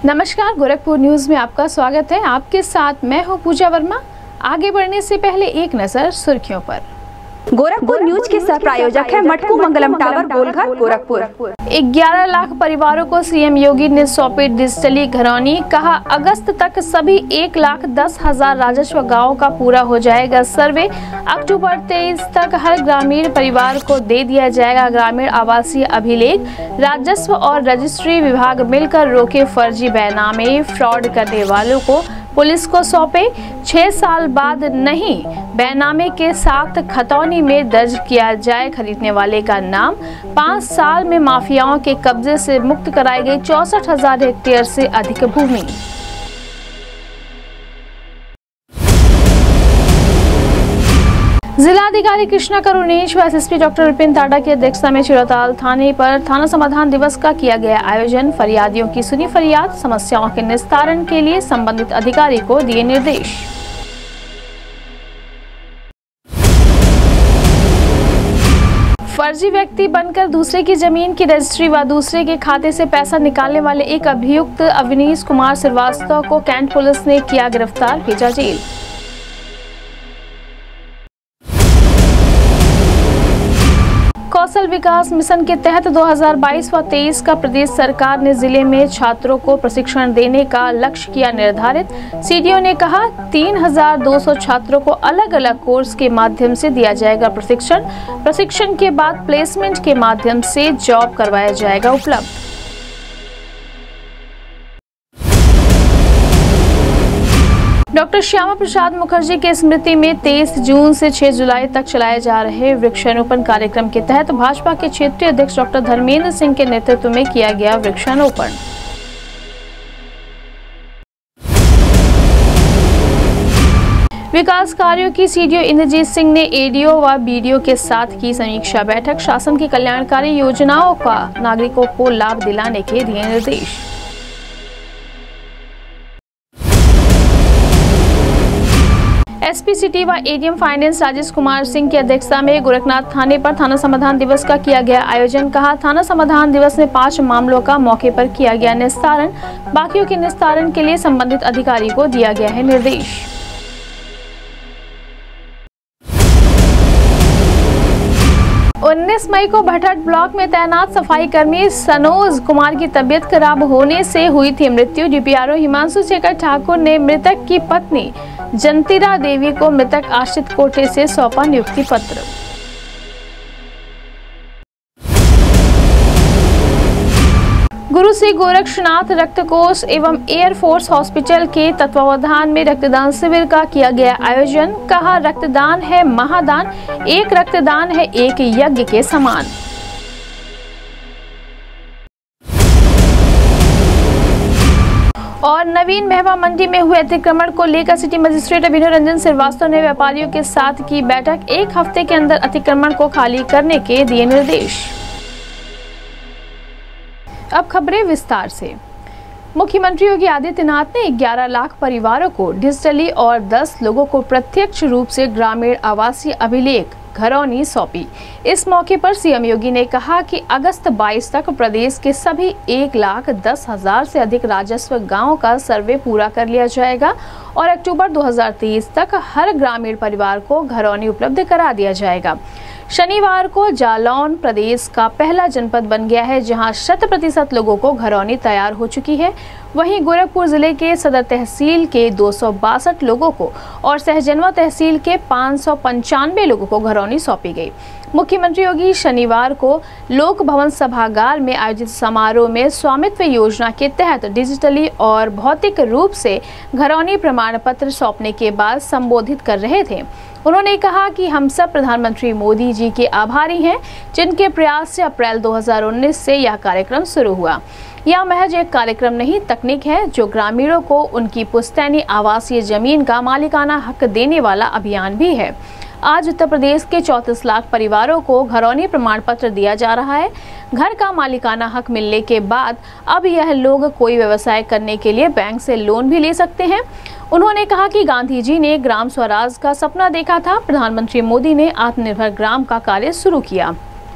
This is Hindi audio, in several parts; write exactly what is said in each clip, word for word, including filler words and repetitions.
नमस्कार, गोरखपुर न्यूज में आपका स्वागत है। आपके साथ मैं हूं पूजा वर्मा। आगे बढ़ने से पहले एक नजर सुर्खियों पर। गोरखपुर न्यूज के सह प्रायोजक है मटकू मंगलम टावर गोलघर गोरखपुर। ग्यारह लाख परिवारों को सीएम योगी ने सौंपी डिजिटली घरौनी। कहा अगस्त तक सभी एक लाख दस हजार राजस्व गाँव का पूरा हो जाएगा सर्वे। अक्टूबर तेईस तक हर ग्रामीण परिवार को दे दिया जाएगा ग्रामीण आवासीय अभिलेख। राजस्व और रजिस्ट्री विभाग मिलकर रोके फर्जी बैनामे। फ्रॉड करने वालों को पुलिस को सौंपे। छह साल बाद नहीं बैनामे के साथ खतौनी में दर्ज किया जाए खरीदने वाले का नाम। पाँच साल में माफियाओं के कब्जे से मुक्त कराई गई चौसठ हजार हेक्टेयर से अधिक भूमि। जिलाधिकारी कृष्णा करुणेश व एसएसपी डॉक्टर विपिन टाडा की अध्यक्षता में चिड़ताल थाने पर थाना समाधान दिवस का किया गया आयोजन। फरियादियों की सुनी फरियाद, समस्याओं के निस्तारण के लिए संबंधित अधिकारी को दिए निर्देश। फर्जी व्यक्ति बनकर दूसरे की जमीन की रजिस्ट्री व दूसरे के खाते से पैसा निकालने वाले एक अभियुक्त अवनीश कुमार श्रीवास्तव को कैंट पुलिस ने किया गिरफ्तार, भेजा जेल। कौशल विकास मिशन के तहत दो हज़ार बाईस व तेईस का प्रदेश सरकार ने जिले में छात्रों को प्रशिक्षण देने का लक्ष्य किया निर्धारित। सीडीओ ने कहा तीन हजार दो सौ छात्रों को अलग अलग कोर्स के माध्यम से दिया जाएगा प्रशिक्षण। प्रशिक्षण के बाद प्लेसमेंट के माध्यम से जॉब करवाया जाएगा उपलब्ध। डॉक्टर श्यामा प्रसाद मुखर्जी के स्मृति में तेईस जून से छह जुलाई तक चलाए जा रहे वृक्षारोपण कार्यक्रम के तहत भाजपा के क्षेत्रीय अध्यक्ष डॉक्टर धर्मेंद्र सिंह के नेतृत्व में किया गया वृक्षारोपण। विकास कार्यों की सीडीओ इंद्रजीत सिंह ने एडीओ व बीडीओ के साथ की समीक्षा बैठक। शासन की कल्याणकारी योजनाओं का नागरिकों को लाभ दिलाने के दिए निर्देश। एसपी सिटी व एडीएम फाइनेंस राजेश कुमार सिंह की अध्यक्षता में गोरखनाथ थाने पर थाना समाधान दिवस का किया गया आयोजन। कहा थाना समाधान दिवस में पांच मामलों का मौके पर किया गया निस्तारण। बाकियों के निस्तारण के लिए संबंधित अधिकारी को दिया गया है निर्देश। उन्नीस मई को भटहट ब्लॉक में तैनात सफाई कर्मी सनोज कुमार की तबियत खराब होने से हुई थी मृत्यु। डीपीआरओ हिमांशु शेखर ठाकुर ने मृतक की पत्नी जंतीरा देवी को मृतक आश्रित कोटे से सौंपा नियुक्ति पत्र। गुरु श्री गोरक्षनाथ रक्त कोष एवं एयरफोर्स हॉस्पिटल के तत्वावधान में रक्तदान शिविर का किया गया आयोजन। कहा रक्तदान है महादान, एक रक्तदान है एक यज्ञ के समान। और नवीन महवा मंडी में हुए अतिक्रमण को लेकर सिटी मजिस्ट्रेट अभिनव रंजन श्रीवास्तव ने व्यापारियों के साथ की बैठक। एक हफ्ते के अंदर अतिक्रमण को खाली करने के दिए निर्देश। अब खबरें विस्तार से। मुख्यमंत्री योगी आदित्यनाथ ने ग्यारह लाख परिवारों को डिजिटली और दस लोगों को प्रत्यक्ष रूप से ग्रामीण आवासीय अभिलेख घरौनी सौंपी। इस मौके पर सीएम योगी ने कहा कि अगस्त बाईस तक प्रदेश के सभी एक लाख दस हजार से अधिक राजस्व गांवों का सर्वे पूरा कर लिया जाएगा और अक्टूबर दो हज़ार तेईस तक हर ग्रामीण परिवार को घरौनी उपलब्ध करा दिया जाएगा। शनिवार को जालौन प्रदेश का पहला जनपद बन गया है जहां शत प्रतिशत लोगों को घरौनी तैयार हो चुकी है। वहीं गोरखपुर जिले के सदर तहसील के दो सौ बासठ लोगों को और सहजनवा तहसील के पाँच सौ पंचानवे लोगों को घरौनी सौंपी गई। मुख्यमंत्री योगी शनिवार को लोक भवन सभागार में आयोजित समारोह में स्वामित्व योजना के तहत डिजिटली और भौतिक रूप से घरौनी प्रमाण पत्र सौंपने के बाद संबोधित कर रहे थे। उन्होंने कहा कि हम सब प्रधानमंत्री मोदी जी के आभारी हैं जिनके प्रयास से अप्रैल दो हज़ार उन्नीस से यह कार्यक्रम शुरू हुआ। यह महज एक कार्यक्रम नहीं, तकनीक है जो ग्रामीणों को उनकी पुश्तैनी आवासीय जमीन का मालिकाना हक देने वाला अभियान भी है। आज उत्तर प्रदेश के चौंतीस लाख परिवारों को घरौनी प्रमाण पत्र दिया जा रहा है। घर का मालिकाना हक मिलने के बाद अब यह लोग कोई व्यवसाय करने के लिए बैंक से लोन भी ले सकते हैं। उन्होंने कहा कि गांधी जी ने ग्राम स्वराज का सपना देखा था, प्रधानमंत्री मोदी ने आत्मनिर्भर ग्राम का कार्य शुरू किया।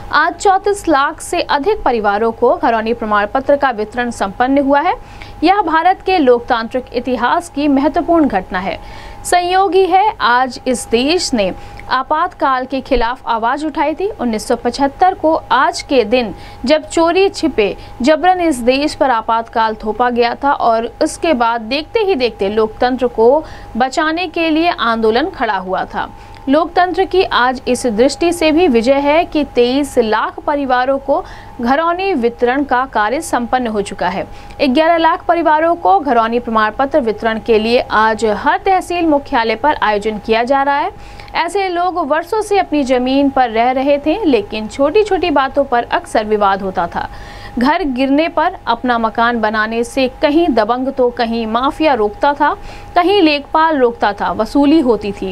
आज चौंतीस लाख से अधिक परिवारों को घरौनी प्रमाण पत्र का वितरण संपन्न हुआ है। यह भारत के लोकतांत्रिक इतिहास की महत्वपूर्ण घटना है। संयोगी है, आज इस देश ने आपातकाल के खिलाफ आवाज उठाई थी। उन्नीस सौ पचहत्तर को आज के दिन जब चोरी छिपे जबरन इस देश पर आपातकाल थोपा गया था और उसके बाद देखते ही देखते लोकतंत्र को बचाने के लिए आंदोलन खड़ा हुआ था। लोकतंत्र की आज इस दृष्टि से भी विजय है कि तेईस लाख परिवारों को घरौनी वितरण का कार्य संपन्न हो चुका है। ग्यारह लाख परिवारों को घरौनी प्रमाण पत्र वितरण के लिए आज हर तहसील मुख्यालय पर आयोजन किया जा रहा है। ऐसे लोग वर्षों से अपनी जमीन पर रह रहे थे, लेकिन छोटी छोटी बातों पर अक्सर विवाद होता था। घर गिरने पर अपना मकान बनाने से कहीं दबंग तो कहीं माफिया रोकता था, कहीं लेखपाल रोकता था, वसूली होती थी।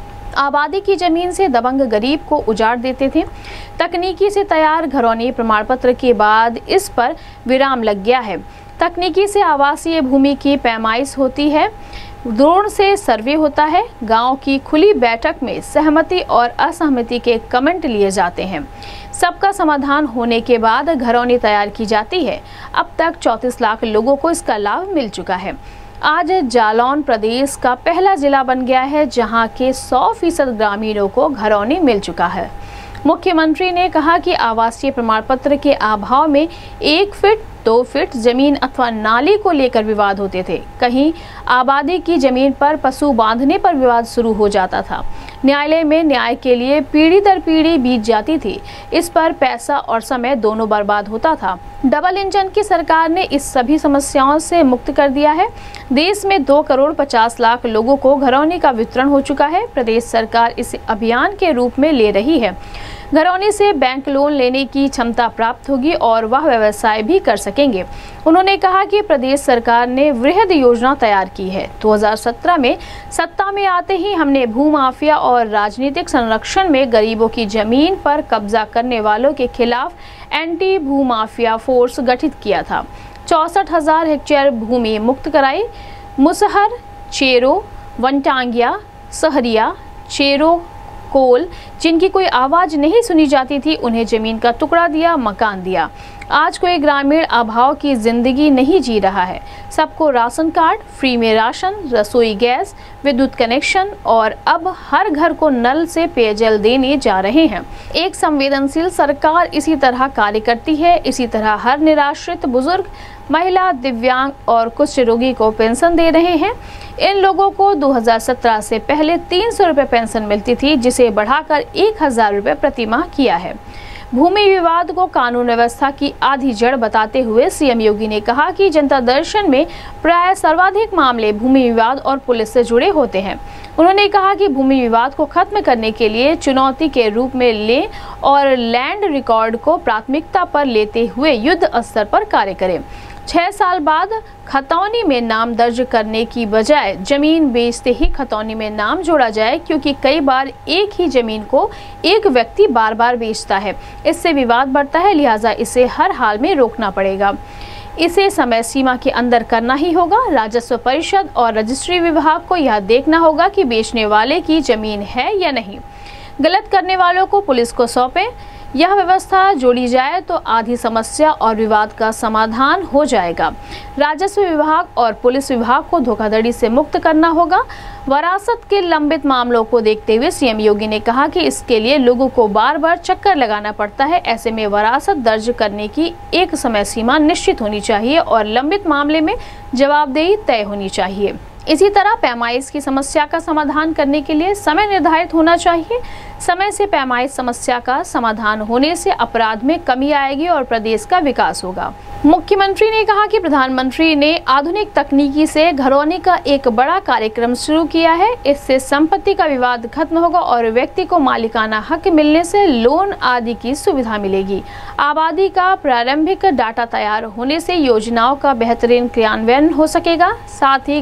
आबादी की जमीन से दबंग गरीब को उजाड़ देते थे। तकनीकी से तैयार घरौनी प्रमाण पत्र के बाद इस पर विराम लग गया है। तकनीकी से आवासीय भूमि की पैमाइश होती है, ड्रोन से सर्वे होता है, गांव की खुली बैठक में सहमति और असहमति के कमेंट लिए जाते हैं। सबका समाधान होने के बाद घरौनी तैयार की जाती है। अब तक चौंतीस लाख लोगों को इसका लाभ मिल चुका है। आज जालौन प्रदेश का पहला जिला बन गया है जहां के सौ फीसद ग्रामीणों को घरौनी मिल चुका है। मुख्यमंत्री ने कहा कि आवासीय प्रमाण पत्र के अभाव में एक फीट दो फीट जमीन अथवा नाली को लेकर विवाद होते थे। कहीं आबादी की जमीन पर पशु बांधने पर विवाद शुरू हो जाता था। न्यायालय में न्याय के लिए पीढ़ी दर पीढ़ी बीत जाती थी। इस पर पैसा और समय दोनों बर्बाद होता था। डबल इंजन की सरकार ने इस सभी समस्याओं से मुक्त कर दिया है। देश में दो करोड़ पचास लाख लोगों को घरौनी का वितरण हो चुका है। प्रदेश सरकार इसे अभियान के रूप में ले रही है। घरौनी से बैंक लोन लेने की क्षमता प्राप्त होगी और वह व्यवसाय भी कर सकेंगे। उन्होंने कहा कि प्रदेश सरकार ने वृहद योजना तैयार की है। दो हज़ार सत्रह में सत्ता में आते ही हमने भूमाफिया और राजनीतिक संरक्षण में गरीबों की जमीन पर कब्जा करने वालों के खिलाफ एंटी भूमाफिया फोर्स गठित किया था। चौसठ हजार हेक्टेयर भूमि मुक्त कराई। मुसहर, चेरो, वनटांगिया, सहरिया, चेरो, कोल, जिनकी कोई आवाज नहीं सुनी जाती थी, उन्हें जमीन का टुकड़ा दिया, मकान दिया। आज कोई ग्रामीण अभाव की जिंदगी नहीं जी रहा है। सबको राशन कार्ड, फ्री में राशन, रसोई गैस, विद्युत कनेक्शन और अब हर घर को नल से पेयजल देने जा रहे हैं। एक संवेदनशील सरकार इसी तरह कार्य करती है। इसी तरह हर निराश्रित बुजुर्ग, महिला, दिव्यांग और कुष्ठ रोगी को पेंशन दे रहे हैं। इन लोगों को दो हज़ार सत्रह से पहले तीन सौ रुपये पेंशन मिलती थी, जिसे बढ़ाकर एक हजार रुपये प्रति माह किया है। भूमि विवाद को कानून व्यवस्था की आधी जड़ बताते हुए सीएम योगी ने कहा कि जनता दर्शन में प्राय सर्वाधिक मामले भूमि विवाद और पुलिस से जुड़े होते हैं। उन्होंने कहा कि भूमि विवाद को खत्म करने के लिए चुनौती के रूप में लें और लैंड रिकॉर्ड को प्राथमिकता पर लेते हुए युद्ध स्तर पर कार्य करें। छह साल बाद खतौनी में नाम दर्ज करने की बजाय जमीन बेचते ही खतौनी में नाम जोड़ा जाए, क्योंकि कई बार एक ही जमीन को एक व्यक्ति बार बार बेचता है। इससे विवाद बढ़ता है, लिहाजा इसे हर हाल में रोकना पड़ेगा। इसे समय सीमा के अंदर करना ही होगा। राजस्व परिषद और रजिस्ट्री विभाग को यह देखना होगा कि बेचने वाले की जमीन है या नहीं। गलत करने वालों को पुलिस को सौंपें। यह व्यवस्था जोड़ी जाए तो आधी समस्या और विवाद का समाधान हो जाएगा। राजस्व विभाग और पुलिस विभाग को धोखाधड़ी से मुक्त करना होगा। वरासत के लंबित मामलों को देखते हुए सीएम योगी ने कहा कि इसके लिए लोगों को बार बार चक्कर लगाना पड़ता है। ऐसे में वरासत दर्ज करने की एक समय सीमा निश्चित होनी चाहिए और लंबित मामले में जवाबदेही तय होनी चाहिए। इसी तरह पैमाइश की समस्या का समाधान करने के लिए समय निर्धारित होना चाहिए। समय से पैमाइश समस्या का समाधान होने से अपराध में कमी आएगी और प्रदेश का विकास होगा। मुख्यमंत्री ने कहा कि प्रधानमंत्री ने आधुनिक तकनीकी से घरौनी का एक बड़ा कार्यक्रम शुरू किया है। इससे संपत्ति का विवाद खत्म होगा और व्यक्ति को मालिकाना हक मिलने से लोन आदि की सुविधा मिलेगी। आबादी का प्रारंभिक डाटा तैयार होने से योजनाओं का बेहतरीन क्रियान्वयन हो सकेगा। साथ ही गाँव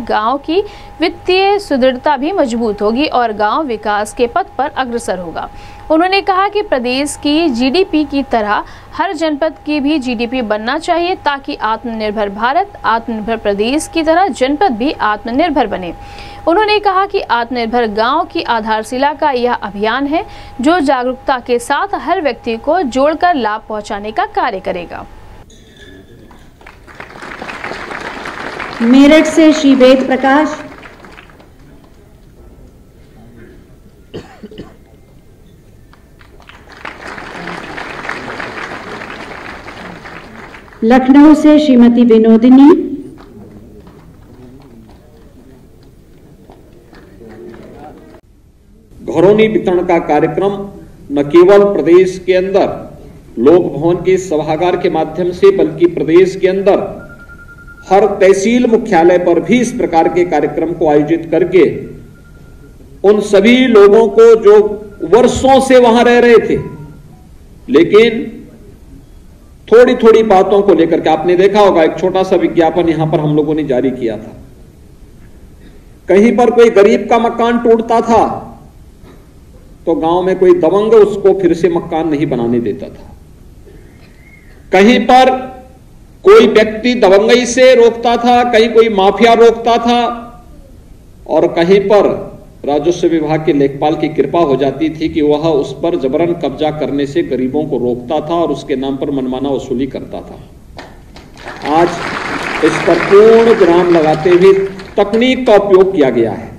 की वित्तीय सुदृढ़ता भी मजबूत होगी और गांव विकास के पथ पर अग्रसर होगा। उन्होंने कहा कि प्रदेश की जीडीपी की तरह हर जनपद की भी जीडीपी बनना चाहिए ताकि आत्मनिर्भर भारत, आत्मनिर्भर प्रदेश की तरह जनपद भी आत्मनिर्भर बने। उन्होंने कहा कि आत्मनिर्भर गांव की आधारशिला का यह अभियान है जो जागरूकता के साथ हर व्यक्ति को जोड़कर लाभ पहुंचाने का कार्य करेगा। मेरठ से श्री वेद प्रकाश, लखनऊ से श्रीमती विनोदिनी, घरौनी वितरण का कार्यक्रम न केवल प्रदेश के अंदर लोक भवन के सभागार के माध्यम से बल्कि प्रदेश के अंदर हर तहसील मुख्यालय पर भी इस प्रकार के कार्यक्रम को आयोजित करके उन सभी लोगों को जो वर्षों से वहां रह रहे थे लेकिन थोड़ी थोड़ी बातों को लेकर के, आपने देखा होगा एक छोटा सा विज्ञापन यहां पर हम लोगों ने जारी किया था। कहीं पर कोई गरीब का मकान टूटता था तो गांव में कोई दबंग उसको फिर से मकान नहीं बनाने देता था। कहीं पर कोई व्यक्ति दबंगई से रोकता था, कहीं कोई माफिया रोकता था और कहीं पर राजस्व विभाग के लेखपाल की कृपा हो जाती थी कि वह उस पर जबरन कब्जा करने से गरीबों को रोकता था और उसके नाम पर मनमाना वसूली करता था। आज इस पर पूर्ण विराम लगाते हुए तकनीक का उपयोग किया गया है।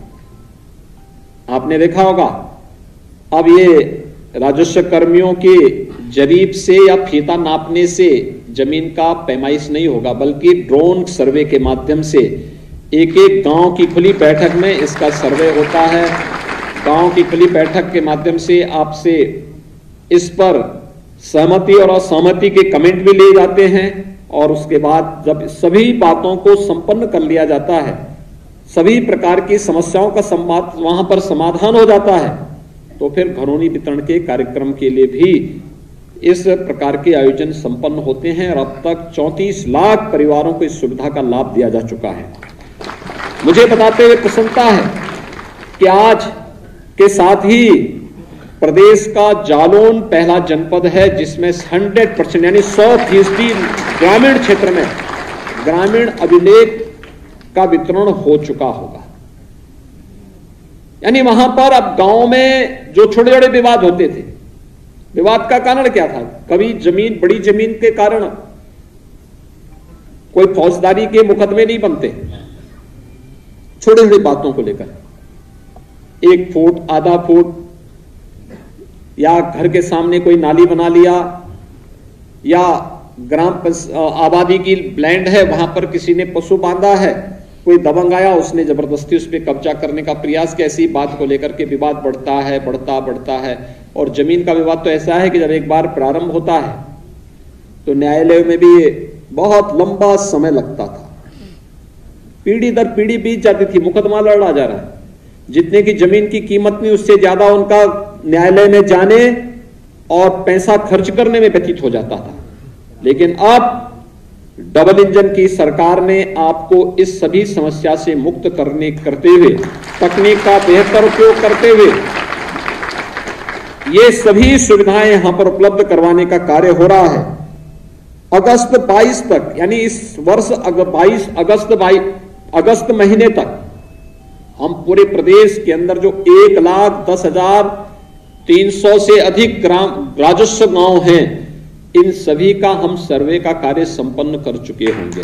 आपने देखा होगा अब ये राजस्व कर्मियों के जरीब से या फीता नापने से जमीन का पैमाइश नहीं होगा बल्कि ड्रोन सर्वे के माध्यम से एक एक गांव की खुली बैठक में इसका सर्वे होता है। गांव की खुली बैठक के माध्यम से आपसे इस पर सहमति और असहमति के कमेंट भी लिए जाते हैं और उसके बाद जब सभी बातों को संपन्न कर लिया जाता है, सभी प्रकार की समस्याओं का संवाद वहां पर समाधान हो जाता है, तो फिर घरौनी वितरण के कार्यक्रम के लिए भी इस प्रकार के आयोजन संपन्न होते हैं और अब तक चौंतीस लाख परिवारों को इस सुविधा का लाभ दिया जा चुका है। मुझे बताते हुए प्रसन्नता है कि आज के साथ ही प्रदेश का जालौन पहला जनपद है जिसमें हंड्रेड परसेंट यानी सौ फीसदी ग्रामीण क्षेत्र में ग्रामीण अभिलेख का वितरण हो चुका होगा। यानी वहां पर अब गांव में जो छोटे छोटे विवाद होते थे, विवाद का कारण क्या था? कभी जमीन, बड़ी जमीन के कारण कोई फौजदारी के मुकदमे नहीं बनते, छोटी छोटी बातों को लेकर एक फुट आधा फुट या घर के सामने कोई नाली बना लिया या ग्राम आबादी की लैंड है वहां पर किसी ने पशु बांधा है, कोई दबंग आया उसने जबरदस्ती उस पर कब्जा करने का प्रयास किया, ऐसी बात को लेकर के विवाद बढ़ता है बढ़ता बढ़ता है। और जमीन का विवाद तो ऐसा है कि जब एक बार प्रारंभ होता है तो न्यायालय में भी बहुत लंबा समय लगता था, पीढ़ी दर पीढ़ी बीत जाती थी, मुकदमा लड़ा जा रहा है, जितने की जमीन की कीमत नहीं उससे ज्यादा उनका न्यायालय में जाने और पैसा खर्च करने में व्यतीत हो जाता था। लेकिन अब डबल इंजन की सरकार ने आपको इस सभी समस्या से मुक्त करने करते हुए तकनीक का बेहतर उपयोग करते हुए ये सभी सुविधाएं यहां पर उपलब्ध करवाने का कार्य हो रहा है। अगस्त बाईस तक यानी इस वर्ष बाईस अगस्त बाईस अगस्त महीने तक हम पूरे प्रदेश के अंदर जो एक लाख दस हजार तीन सौ से अधिक ग्राम राजस्व गांव हैं, इन सभी का हम सर्वे का कार्य संपन्न कर चुके होंगे।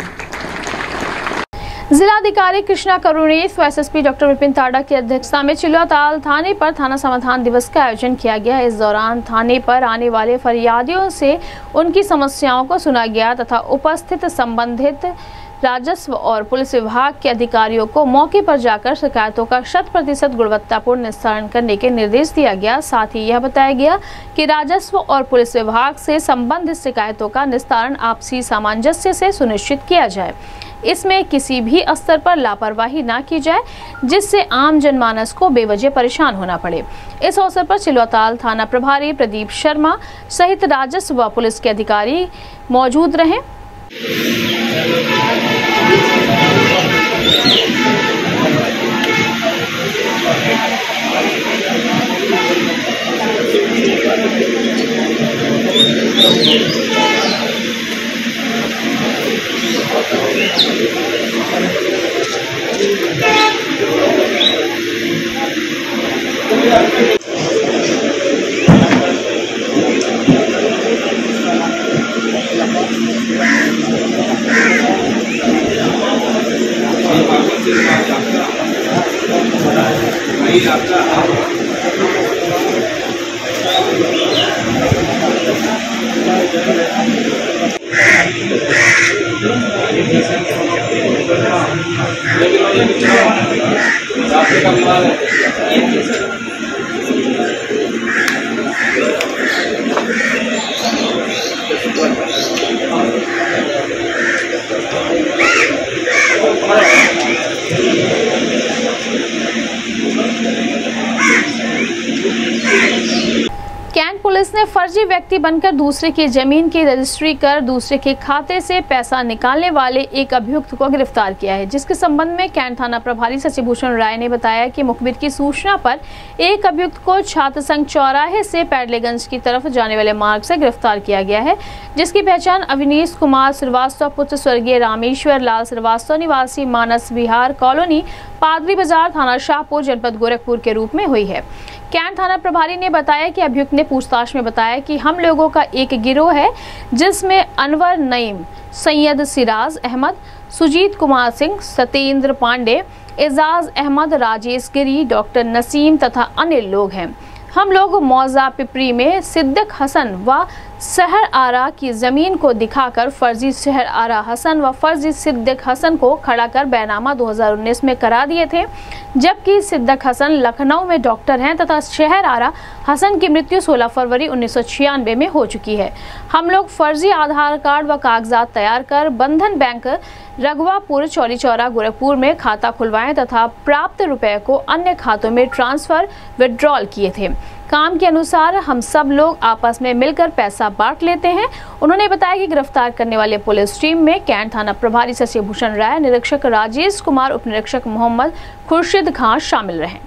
जिलाधिकारी कृष्णा करुणेश व एसएसपी डॉक्टर विपिन ताड़ा की अध्यक्षता में चिल्वाताल थाने पर थाना समाधान दिवस का आयोजन किया गया। इस दौरान थाने पर आने वाले फरियादियों से उनकी समस्याओं को सुना गया तथा उपस्थित संबंधित राजस्व और पुलिस विभाग के अधिकारियों को मौके पर जाकर शिकायतों का शत प्रतिशत गुणवत्तापूर्ण निस्तारण करने के निर्देश दिया गया। साथ ही यह बताया गया कि राजस्व और पुलिस विभाग से संबंधित शिकायतों का निस्तारण आपसी सामंजस्य से सुनिश्चित किया जाए। इसमें किसी भी स्तर पर लापरवाही न की जाए जिससे आम जनमानस को बेवजह परेशान होना पड़े। इस अवसर पर चिल्वाताल थाना प्रभारी प्रदीप शर्मा सहित राजस्व व पुलिस के अधिकारी मौजूद रहे। कैंट पुलिस ने फर्जी व्यक्ति बनकर दूसरे की जमीन की रजिस्ट्री कर दूसरे के खाते से पैसा निकालने वाले एक अभियुक्त को गिरफ्तार किया है, जिसके संबंध में कैंट थाना प्रभारी शशिभूषण राय ने बताया कि मुखबिर की सूचना पर एक अभियुक्त को छात्र संघ चौराहे से पैडलेगंज की तरफ जाने वाले मार्ग से गिरफ्तार किया गया है, जिसकी पहचान अविनीश कुमार श्रीवास्तव पुत्र स्वर्गीय रामेश्वर लाल श्रीवास्तव निवासी मानस विहार कॉलोनी पादरी बाजार थाना शाहपुर जनपद गोरखपुर के रूप में हुई है। कैंट थाना प्रभारी ने बताया कि अभियुक्त ने पूछताछ में बताया कि हम लोगों का एक गिरोह है जिसमें अनवर नईम, सैयद सिराज अहमद, सुजीत कुमार सिंह, सत्येंद्र पांडे, एजाज अहमद, राजेश गिरी, डॉक्टर नसीम तथा अन्य लोग हैं। हम लोग मौजा पिपरी में सिद्दीक हसन व शहर आरा की जमीन को दिखाकर फर्जी शहर आरा हसन व फर्जी सिद्दीक हसन को खड़ा कर बैनामा दो हज़ार उन्नीस में करा दिए थे, जबकि सिद्दीक हसन लखनऊ में डॉक्टर हैं तथा शहर आरा हसन की मृत्यु सोलह फरवरी उन्नीस सौ छियानवे में हो चुकी है। हम लोग फर्जी आधार कार्ड व कागजात तैयार कर बंधन बैंक रघवापुर चौरी चौरा गोरखपुर में खाता खुलवाएं तथा प्राप्त रुपए को अन्य खातों में ट्रांसफर विड्रॉल किए थे। काम के अनुसार हम सब लोग आपस में मिलकर पैसा बांट लेते हैं। उन्होंने बताया कि गिरफ्तार करने वाले पुलिस टीम में कैंट थाना प्रभारी शशिभूषण राय, निरीक्षक राजेश कुमार, उप निरीक्षक मोहम्मद खुर्शीद खान शामिल रहे।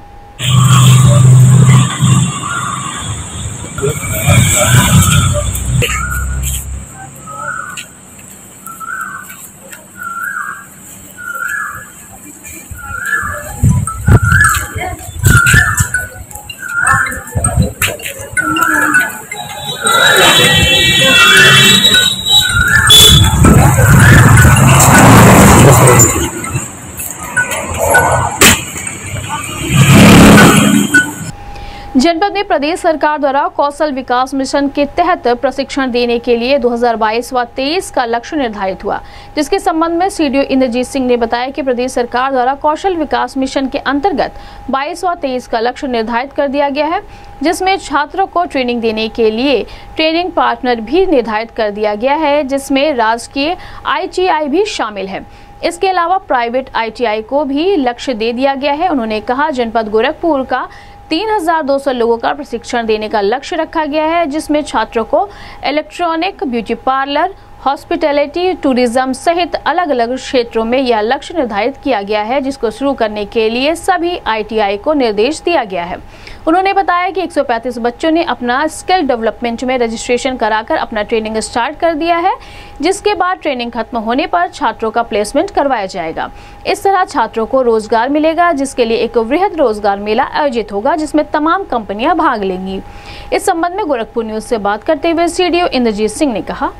जनपद में प्रदेश सरकार द्वारा कौशल विकास मिशन के तहत प्रशिक्षण देने के लिए दो हज़ार बाईस व तेईस का लक्ष्य निर्धारित हुआ, जिसके संबंध में सीडीओ इंद्रजीत सिंह ने बताया कि प्रदेश सरकार द्वारा कौशल विकास मिशन के अंतर्गत बाईस व तेईस का लक्ष्य निर्धारित कर दिया गया है, जिसमें छात्रों को ट्रेनिंग देने के लिए ट्रेनिंग पार्टनर भी निर्धारित कर दिया गया है, जिसमें राजकीय आई टी आई भी शामिल है। इसके अलावा प्राइवेट आई टी आई को भी लक्ष्य दे दिया गया है। उन्होंने कहा जनपद गोरखपुर का तीन हज़ार दो सौ लोगों का प्रशिक्षण देने का लक्ष्य रखा गया है, जिसमें छात्रों को electronic, beauty parlour, hospitality, tourism सहित अलग अलग क्षेत्रों में यह लक्ष्य निर्धारित किया गया है, जिसको शुरू करने के लिए सभी आई टी आई को निर्देश दिया गया है। उन्होंने बताया कि एक सौ पैंतीस बच्चों ने अपना स्किल डेवलपमेंट में रजिस्ट्रेशन कराकर अपना ट्रेनिंग स्टार्ट कर दिया है, जिसके बाद ट्रेनिंग खत्म होने पर छात्रों का प्लेसमेंट करवाया जाएगा। इस तरह छात्रों को रोजगार मिलेगा, जिसके लिए एक वृहद रोजगार मेला आयोजित होगा, जिसमें तमाम कंपनियां भाग लेंगी। इस संबंध में गोरखपुर न्यूज से बात करते हुए सीडीओ इंद्रजीत सिंह ने कहा,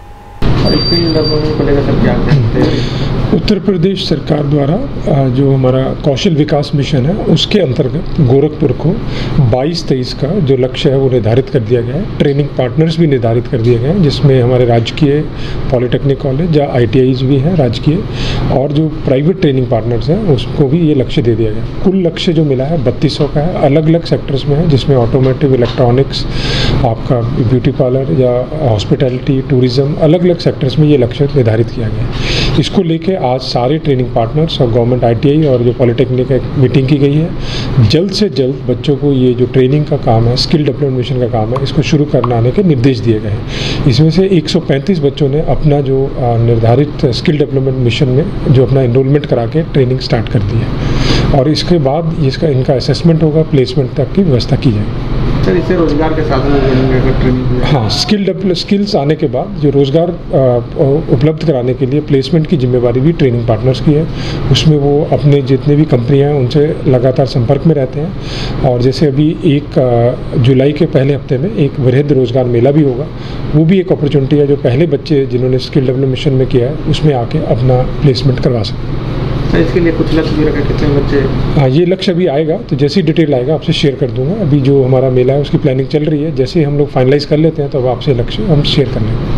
उत्तर प्रदेश सरकार द्वारा जो हमारा कौशल विकास मिशन है उसके अंतर्गत गोरखपुर को बाईस तेईस का जो लक्ष्य है वो निर्धारित कर दिया गया है। ट्रेनिंग पार्टनर्स भी निर्धारित कर दिए गए हैं, जिसमें हमारे राजकीय पॉलिटेक्निक कॉलेज या आई टी आईज भी हैं राजकीय, और जो प्राइवेट ट्रेनिंग पार्टनर्स हैं उसको भी ये लक्ष्य दे दिया गया। कुल लक्ष्य जो मिला है बत्तीस सौ का है, अलग अलग सेक्टर्स में है, जिसमें ऑटोमोटिव, इलेक्ट्रॉनिक्स, आपका ब्यूटी पार्लर या हॉस्पिटैलिटी, टूरिज्म, अलग अलग सेक्टर्स में ये लक्ष्य निर्धारित किया गया है। इसको लेके आज सारे ट्रेनिंग पार्टनर्स और गवर्नमेंट आई टी आई और जो पॉलिटेक्निक एक मीटिंग की गई है। जल्द से जल्द बच्चों को ये जो ट्रेनिंग का काम है, स्किल डेवलपमेंट मिशन का काम है, इसको शुरू करने के निर्देश दिए गए हैं। इसमें से एक सौ पैंतीस बच्चों ने अपना जो निर्धारित स्किल डेवलपमेंट मिशन में जो अपना एनरोलमेंट करा के ट्रेनिंग स्टार्ट कर दी है। और इसके बाद इसका इनका असेसमेंट होगा, प्लेसमेंट तक की व्यवस्था की जाएगी। सर, इससे रोजगार के साधन अगर ट्रेनिंग, हाँ, स्किल स्किल्स आने के बाद जो रोज़गार उपलब्ध कराने के लिए प्लेसमेंट की जिम्मेवारी भी ट्रेनिंग पार्टनर्स की है। उसमें वो अपने जितने भी कंपनियां हैं उनसे लगातार संपर्क में रहते हैं। और जैसे अभी एक जुलाई के पहले हफ्ते में एक वृहद रोज़गार मेला भी होगा, वो भी एक अपॉर्चुनिटी है जो पहले बच्चे जिन्होंने स्किल डेवलपमेंट मिशन में किया है उसमें आके अपना प्लेसमेंट करवा सकते हैं। सर, इसके लिए कुछ लक्ष्य भी रखा, कितने बच्चे? हाँ, ये लक्ष्य अभी आएगा तो जैसी डिटेल आएगा आपसे शेयर कर दूंगा। अभी जो हमारा मेला है उसकी प्लानिंग चल रही है, जैसे ही हम लोग फाइनलाइज कर लेते हैं तो अब आपसे लक्ष्य हम शेयर कर लेंगे।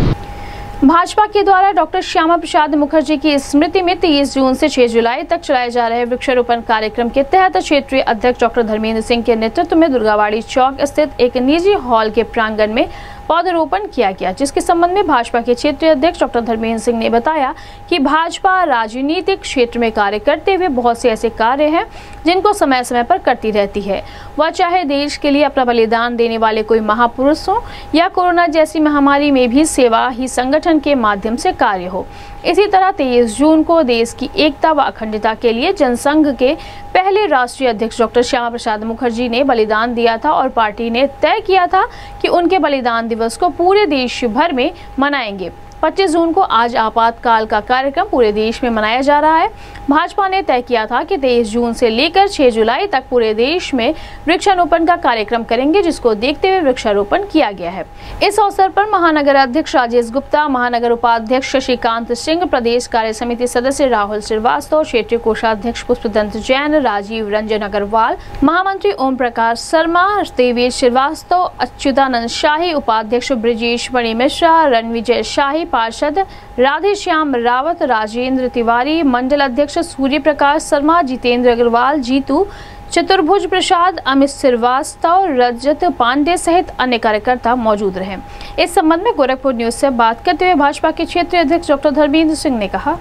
भाजपा के द्वारा डॉक्टर श्यामा प्रसाद मुखर्जी की स्मृति में तेईस जून से छह जुलाई तक चलाए जा रहे वृक्षारोपण कार्यक्रम के तहत क्षेत्रीय अध्यक्ष डॉक्टर धर्मेंद्र सिंह के नेतृत्व में दुर्गावाड़ी चौक स्थित एक निजी हॉल के प्रांगण में पौधरोपण किया गया, जिसके संबंध में भाजपा के क्षेत्रीय अध्यक्ष डॉक्टर धर्मेंद्र सिंह ने बताया कि भाजपा राजनीतिक क्षेत्र में कार्य करते हुए बहुत से ऐसे कार्य हैं जिनको समय समय पर करती रहती है। वह चाहे देश के लिए अपना बलिदान देने वाले कोई महापुरुष हो या कोरोना जैसी महामारी में भी सेवा ही संगठन के माध्यम से कार्य हो। इसी तरह तेईस जून को देश की एकता व अखंडता के लिए जनसंघ के पहले राष्ट्रीय अध्यक्ष डॉक्टर श्यामा प्रसाद मुखर्जी ने बलिदान दिया था और पार्टी ने तय किया था कि उनके बलिदान दिवस को पूरे देश भर में मनाएंगे। पच्चीस जून को आज आपातकाल का कार्यक्रम पूरे देश में मनाया जा रहा है। भाजपा ने तय किया था कि तेईस जून से लेकर छह जुलाई तक पूरे देश में वृक्षारोपण का कार्यक्रम करेंगे, जिसको देखते हुए वृक्षारोपण किया गया है। इस अवसर पर महानगर अध्यक्ष राजेश गुप्ता, महानगर उपाध्यक्ष शशिकांत सिंह, प्रदेश कार्य समिति सदस्य राहुल श्रीवास्तव, क्षेत्रीय कोषाध्यक्ष पुष्पदंत जैन, राजीव रंजन अग्रवाल, महामंत्री ओम प्रकाश शर्मा, देवेश श्रीवास्तव, अच्युतानंद शाही, उपाध्यक्ष ब्रिजेश मणि मिश्रा, रणविजय शाही, पार्षद राधेश्याम रावत, राजेंद्र तिवारी, मंडल अध्यक्ष सूर्य प्रकाश शर्मा, जितेंद्र अग्रवाल, जीतू, चतुर्भुज प्रसाद, अमित श्रीवास्तव, रजत पांडे सहित अन्य कार्यकर्ता मौजूद रहे। इस संबंध में गोरखपुर न्यूज से बात करते हुए भाजपा के क्षेत्रीय अध्यक्ष डॉक्टर धर्मेंद्र सिंह ने कहा,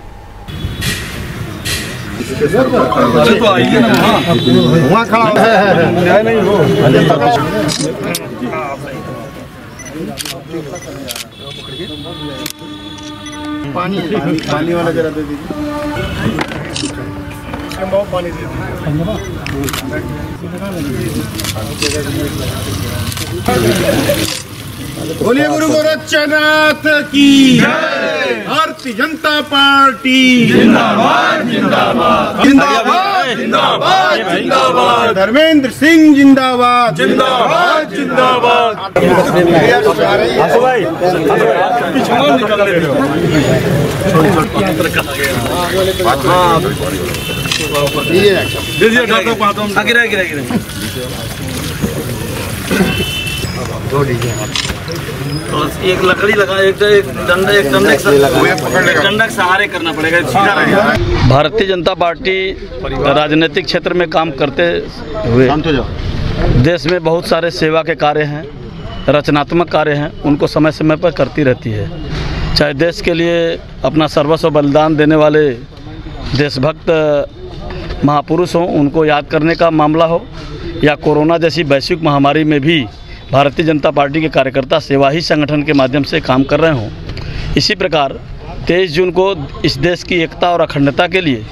पानी पानी पानी वाला जरा दे दीजिए। पानी दे बोलिए गुरु गोरक्षनाथ की जय। भारतीय जनता पार्टी जिंदाबाद जिंदाबाद जिंदाबाद जिंदाबाद जिंदाबाद। धर्मेंद्र सिंह जिंदाबाद जिंदाबाद जिंदाबाद। एक लकड़ी लगा, एक एक डंडा एक डंडे डंडा के सहारे करना पड़ेगा, सीधा रहेगा। भारतीय जनता पार्टी राजनीतिक क्षेत्र में काम करते हुए देश में बहुत सारे सेवा के कार्य हैं, रचनात्मक कार्य हैं, उनको समय समय पर करती रहती है। चाहे देश के लिए अपना सर्वस्व बलिदान देने वाले देशभक्त महापुरुष हों, उनको याद करने का मामला हो, या कोरोना जैसी वैश्विक महामारी में भी भारतीय जनता पार्टी के कार्यकर्ता सेवा ही संगठन के माध्यम से काम कर रहे हों। इसी प्रकार तेईस जून को इस देश की एकता और अखंडता के लिए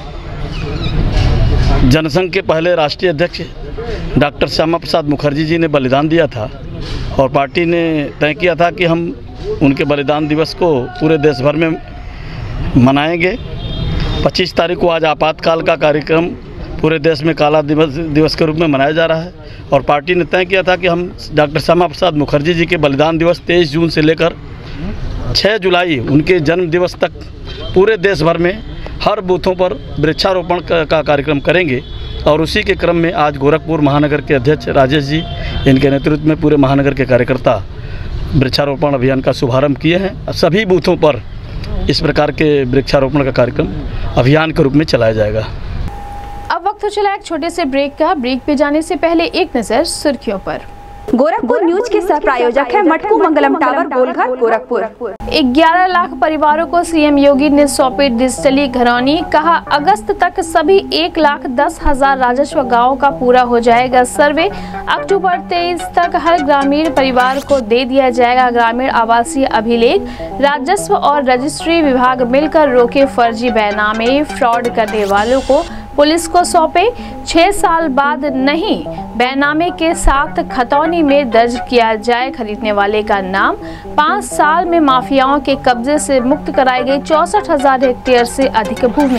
जनसंघ के पहले राष्ट्रीय अध्यक्ष डॉक्टर श्यामा प्रसाद मुखर्जी जी ने बलिदान दिया था और पार्टी ने तय किया था कि हम उनके बलिदान दिवस को पूरे देश भर में मनाएंगे। पच्चीस तारीख को आज आपातकाल का कार्यक्रम पूरे देश में काला दिवस दिवस के रूप में मनाया जा रहा है और पार्टी ने तय किया था कि हम डॉक्टर श्यामा प्रसाद मुखर्जी जी के बलिदान दिवस तेईस जून से लेकर छह जुलाई उनके जन्म दिवस तक पूरे देश भर में हर बूथों पर वृक्षारोपण का, का कार्यक्रम करेंगे। और उसी के क्रम में आज गोरखपुर महानगर के अध्यक्ष राजेश जी, इनके नेतृत्व में पूरे महानगर के कार्यकर्ता वृक्षारोपण अभियान का शुभारंभ किए हैं। सभी बूथों पर इस प्रकार के वृक्षारोपण का कार्यक्रम अभियान के रूप में चलाया जाएगा। अब वक्त हो चला एक छोटे से ब्रेक का। ब्रेक पे जाने से पहले एक नजर सुर्खियों पर। गोरखपुर न्यूज के सह प्रायोजक है मटकू मंगलम टावर गोलघर गोरखपुर। ग्यारह लाख परिवारों को सीएम योगी ने सौंपी डिजिटली घरौनी। कहा अगस्त तक सभी एक लाख दस हजार राजस्व गांवों का पूरा हो जाएगा सर्वे। अक्टूबर तेईस तक हर ग्रामीण परिवार को दे दिया जाएगा ग्रामीण आवासीय अभिलेख। राजस्व और रजिस्ट्री विभाग मिलकर रोके फर्जी बैनामे। फ्रॉड करने वालों को पुलिस को सौंपे। छह साल बाद नहीं बैनामे के साथ खतौनी में दर्ज किया जाए खरीदने वाले का नाम। पाँच साल में माफियाओं के कब्जे से मुक्त कराई गई चौसठ हजार हेक्टेयर से अधिक भूमि।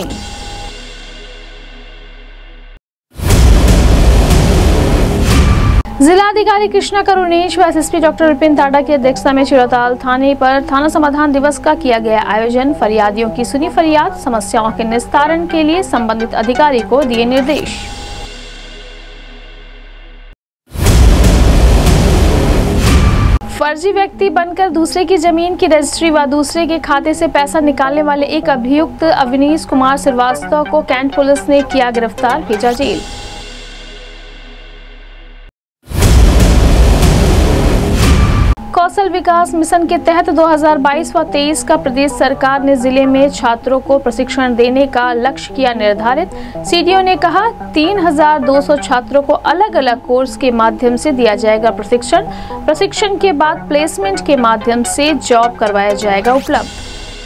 जिलाधिकारी कृष्णा करुणेश व एसएसपी डॉक्टर विपिन टाडा की अध्यक्षता में चिड़ताल थाने पर थाना समाधान दिवस का किया गया आयोजन। फरियादियों की सुनी फरियाद, समस्याओं के निस्तारण के लिए संबंधित अधिकारी को दिए निर्देश। फर्जी व्यक्ति बनकर दूसरे की जमीन की रजिस्ट्री व दूसरे के खाते से पैसा निकालने वाले एक अभियुक्त अवनीश कुमार श्रीवास्तव को कैंट पुलिस ने किया गिरफ्तार, भेजा जेल। कौशल विकास मिशन के तहत दो हज़ार बाईस व तेईस का प्रदेश सरकार ने जिले में छात्रों को प्रशिक्षण देने का लक्ष्य किया निर्धारित। सीडीओ ने कहा तीन हज़ार दो सौ छात्रों को अलग अलग कोर्स के माध्यम से दिया जाएगा प्रशिक्षण। प्रशिक्षण के बाद प्लेसमेंट के माध्यम से जॉब करवाया जाएगा उपलब्ध।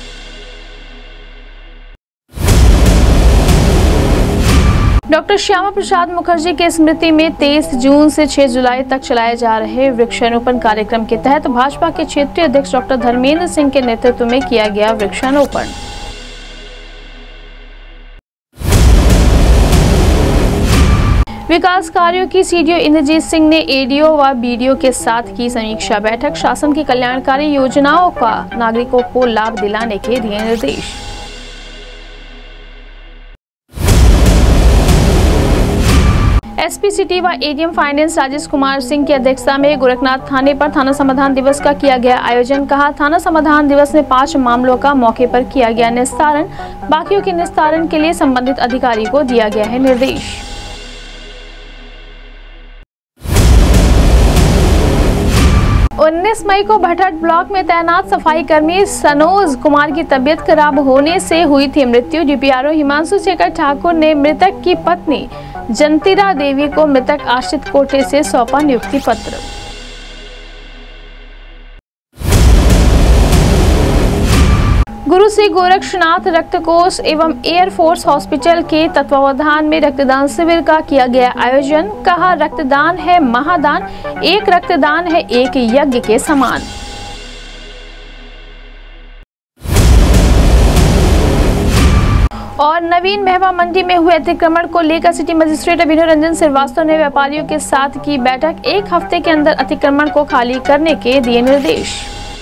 डॉक्टर श्यामा प्रसाद मुखर्जी के स्मृति में तेईस जून से छह जुलाई तक चलाए जा रहे वृक्षारोपण कार्यक्रम के तहत भाजपा के क्षेत्रीय अध्यक्ष डॉक्टर धर्मेंद्र सिंह के नेतृत्व में किया गया वृक्षारोपण। विकास कार्यों की सीडीओ इंद्रजीत सिंह ने एडीओ व बीडीओ के साथ की समीक्षा बैठक। शासन की कल्याणकारी योजनाओं का नागरिकों को लाभ दिलाने के दिए निर्देश। एसपी सिटी व एडीएम फाइनेंस राजेश कुमार सिंह की अध्यक्षता में गोरखनाथ थाने पर थाना समाधान दिवस का किया गया आयोजन। कहा थाना समाधान दिवस में पांच मामलों का मौके पर किया गया निस्तारण। बाकियों के निस्तारण के लिए संबंधित अधिकारी को दिया गया है निर्देश। उन्नीस मई को भटहट ब्लॉक में तैनात सफाई कर्मी सनोज कुमार की तबीयत खराब होने से हुई थी मृत्यु। डीपीआरओ हिमांशु शेखर ठाकुर ने मृतक की पत्नी जंतीरा देवी को मृतक आश्रित कोटे से सौंपा नियुक्ति पत्र। गुरु श्री गोरक्षनाथ रक्तकोष एवं एयरफोर्स हॉस्पिटल के तत्वावधान में रक्तदान शिविर का किया गया आयोजन। कहा रक्तदान है महादान, एक रक्तदान है एक यज्ञ के समान। और नवीन महवा मंडी में हुए अतिक्रमण को लेकर सिटी मजिस्ट्रेट अभिनव रंजन श्रीवास्तव ने व्यापारियों के साथ की बैठक। एक हफ्ते के अंदर अतिक्रमण को खाली करने के दिए निर्देश।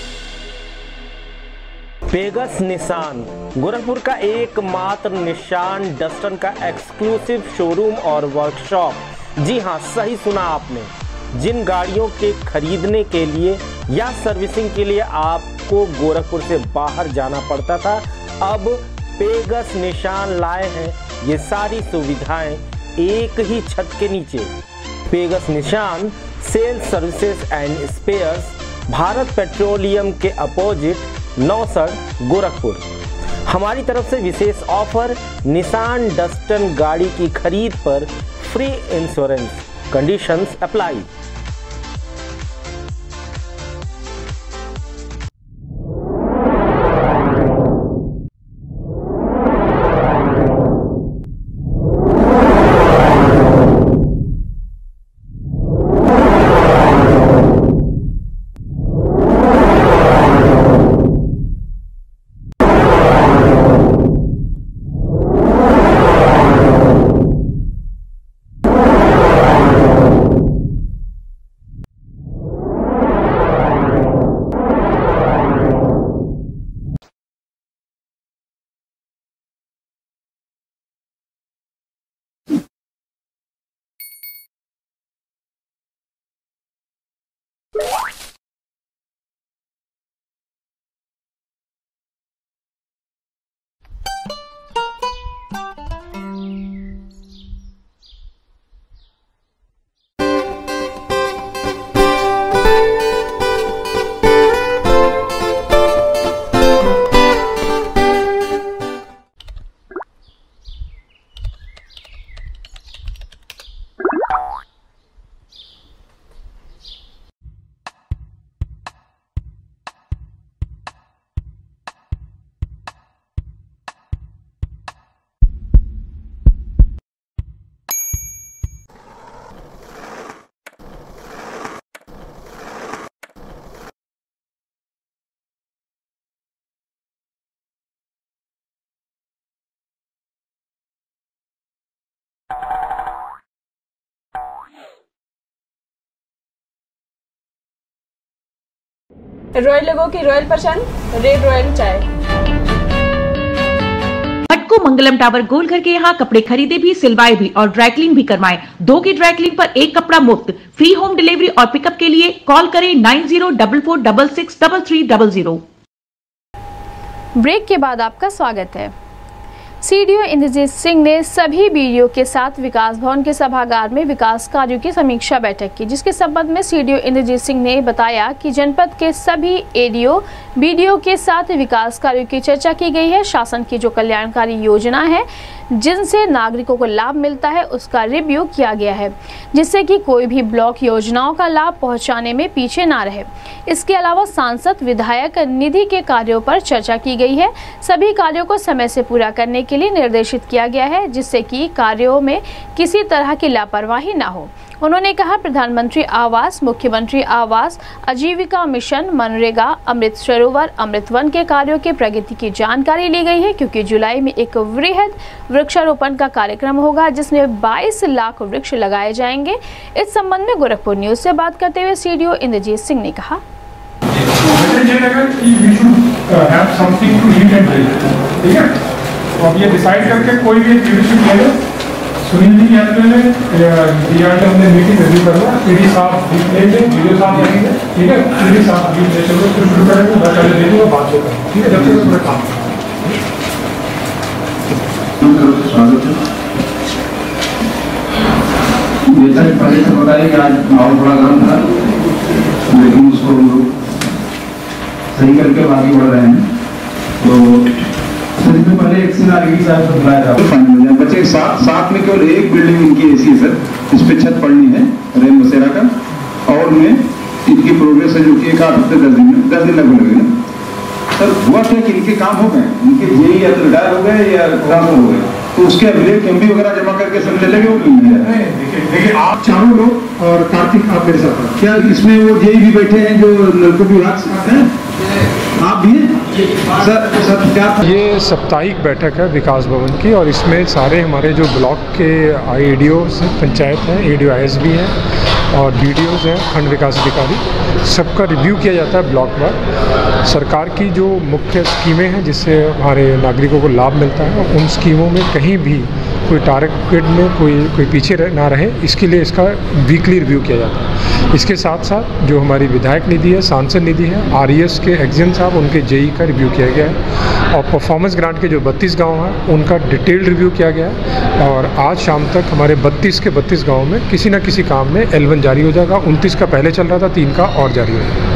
पेगस निशान गोरखपुर का एकमात्र निशान डस्टन का एक्सक्लूसिव शोरूम और वर्कशॉप। जी हां, सही सुना आपने। जिन गाड़ियों के खरीदने के लिए या सर्विसिंग के लिए आपको गोरखपुर से बाहर जाना पड़ता था, अब पेगस निशान लाए हैं ये सारी सुविधाएं एक ही छत के नीचे। Pegasus Nissan sales services and spares, Bharat Petroleum के अपोजिट नौसड़ गोरखपुर। हमारी तरफ से विशेष ऑफर, निशान डस्टन गाड़ी की खरीद पर free insurance, conditions apply. Royal लोगों की रॉयल पसंद, रेड रॉयल चाय। मटकू मंगलम टावर गोलघर के यहाँ कपड़े खरीदे भी, सिलवाए भी और ड्राइक्लिंग भी करवाएं। दो की ड्राइक्लिंग पर एक कपड़ा मुफ्त। फ्री होम डिलीवरी और पिकअप के लिए कॉल करें nine zero double four double six double three double zero. Break के बाद आपका स्वागत है। सीडीओ इंद्रजीत सिंह ने सभी बीडीओ के साथ विकास भवन के सभागार में विकास कार्यों की समीक्षा बैठक की, जिसके संबंध में सीडीओ इंद्रजीत सिंह ने बताया कि जनपद के सभी एडीओ बीडीओ के साथ विकास कार्यों की चर्चा की गई है। शासन की जो कल्याणकारी योजना है जिनसे नागरिकों को लाभ मिलता है उसका रिव्यू किया गया है, जिससे कि कोई भी ब्लॉक योजनाओं का लाभ पहुंचाने में पीछे ना रहे। इसके अलावा सांसद विधायक निधि के कार्यों पर चर्चा की गई है। सभी कार्यों को समय से पूरा करने के लिए निर्देशित किया गया है, जिससे कि कार्यों में किसी तरह की लापरवाही ना हो। उन्होंने कहा, प्रधानमंत्री आवास, मुख्यमंत्री आवास, आजीविका मिशन, मनरेगा, अमृत सरोवर, अमृत वन के कार्यों के प्रगति की जानकारी ली गई है, क्योंकि जुलाई में एक वृहद वृक्षारोपण का कार्यक्रम होगा जिसमें बाईस लाख वृक्ष लगाए जाएंगे। इस संबंध में गोरखपुर न्यूज से बात करते हुए सीडीओ इंद्रजीत सिंह ने कहा, अब ये डिसाइड करके कोई भी लीडरशिप ले लो। सुनील जी हेल्प ले लें, डीआर हमने मीटिंग रिव्यू करना, पीडी साहब बीच ले लें, वीडियो साहब रहेंगे, ठीक है, पीडी साहब बीच ले चलो, फिर शुरू करेंगे, मैं पहले दे दूँगा, बात होगा, ठीक है, जब तक पूरा काम स्वागत है। जैसा कि पहले से बताया कि आज माहौल बड़ा गर्म था, लेकिन उसको सही करके आगे बढ़ रहे हैं। तो सबसे पहले एक सीन आगे साहब से बुलाया था, बच्चे साथ साथ में केवल एक बिल्डिंग इनकी ऐसी है सर, इस पे छत पड़नी है रेम बसेरा का, और उनमें इनकी प्रोग्रेस है जो कि एक आठ हफ्ते दस दिन में दस दिन लगभग लगे ना सर। हुआ क्या कि इनके काम हो गए, इनके जेई या तो रिटायर हो गए या ट्रांसफर हो गए, तो उसके अभिलेख एमबी वगैरह जमा करके सब चले गए, वो मिल जाए। देखिए देखिए आप चारों लोग और कार्तिक आप मेरे साथ, क्या इसमें वो जेई भी बैठे हैं जो नलको विभाग से आते हैं, आप भी हैं सर? सर क्या ये साप्ताहिक बैठक है विकास भवन की, और इसमें सारे हमारे जो ब्लॉक के आई डी ओज हैं, पंचायत हैं, A D O I S भी हैं और बी डी ओज हैं, खंड विकास अधिकारी, सबका रिव्यू किया जाता है ब्लॉक पर। सरकार की जो मुख्य स्कीमें हैं जिससे हमारे नागरिकों को लाभ मिलता है, उन स्कीमों में कहीं भी कोई टारगेट में कोई कोई पीछे रह, ना रहे, इसके लिए इसका वीकली रिव्यू किया जाता है। इसके साथ साथ जो हमारी विधायक निधि है, सांसद निधि है, आर ई एस के एग्जियन साहब, उनके जेई का रिव्यू किया गया है, और परफॉर्मेंस ग्रांट के जो बत्तीस गांव हैं उनका डिटेल्ड रिव्यू किया गया है। और आज शाम तक हमारे बत्तीस के बत्तीस गाँव में किसी न किसी काम में एल वन जारी हो जाएगा। उनतीस का पहले चल रहा था, तीन का और जारी हो जाएगा।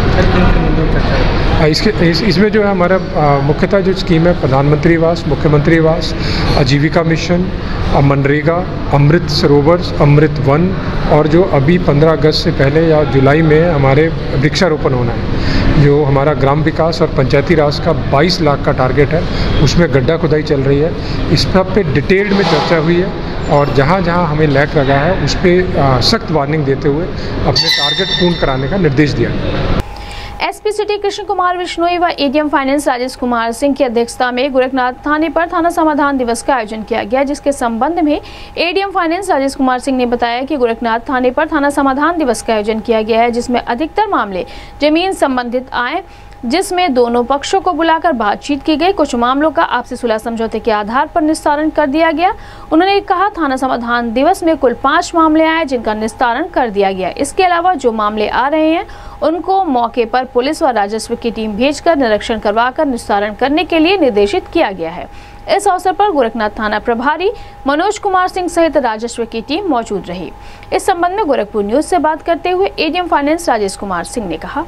इसके इस, इसमें जो है हमारा मुख्यतः जो स्कीम है, प्रधानमंत्री आवास, मुख्यमंत्री आवास, आजीविका मिशन, मनरेगा, अमृत सरोवर, अमृत वन, और जो अभी पंद्रह अगस्त से पहले या जुलाई में हमारे वृक्षारोपण होना है, जो हमारा ग्राम विकास और पंचायती राज का बाईस लाख का टारगेट है, उसमें गड्ढा खुदाई चल रही है। इस पर पे डिटेल्ड में चर्चा हुई है, और जहाँ जहाँ हमें लैक लगा है उस पर सख्त वार्निंग देते हुए अपने टारगेट पूर्ण कराने का निर्देश दिया। एसपी सिटी कृष्ण कुमार विश्नोई व एडीएम फाइनेंस राजेश कुमार सिंह की अध्यक्षता में गोरखनाथ थाने पर थाना समाधान दिवस का आयोजन किया गया, जिसके संबंध में एडीएम फाइनेंस राजेश कुमार सिंह ने बताया कि गोरखनाथ थाने पर थाना समाधान दिवस का आयोजन किया गया है, जिसमें अधिकतर मामले जमीन संबंधित आए, जिसमें दोनों पक्षों को बुलाकर बातचीत की गई। कुछ मामलों का आपसी सुलह समझौते के आधार पर निस्तारण कर दिया गया। उन्होंने कहा, थाना समाधान दिवस में कुल पांच मामले आए जिनका निस्तारण कर दिया गया। इसके अलावा जो मामले आ रहे हैं उनको मौके पर पुलिस व राजस्व की टीम भेजकर निरीक्षण करवाकर निस्तारण करने के लिए निर्देशित किया गया है। इस अवसर पर गोरखनाथ थाना प्रभारी मनोज कुमार सिंह सहित राजस्व की टीम मौजूद रही। इस संबंध में गोरखपुर न्यूज से बात करते हुए एडीएम फाइनेंस राजेश कुमार सिंह ने कहा,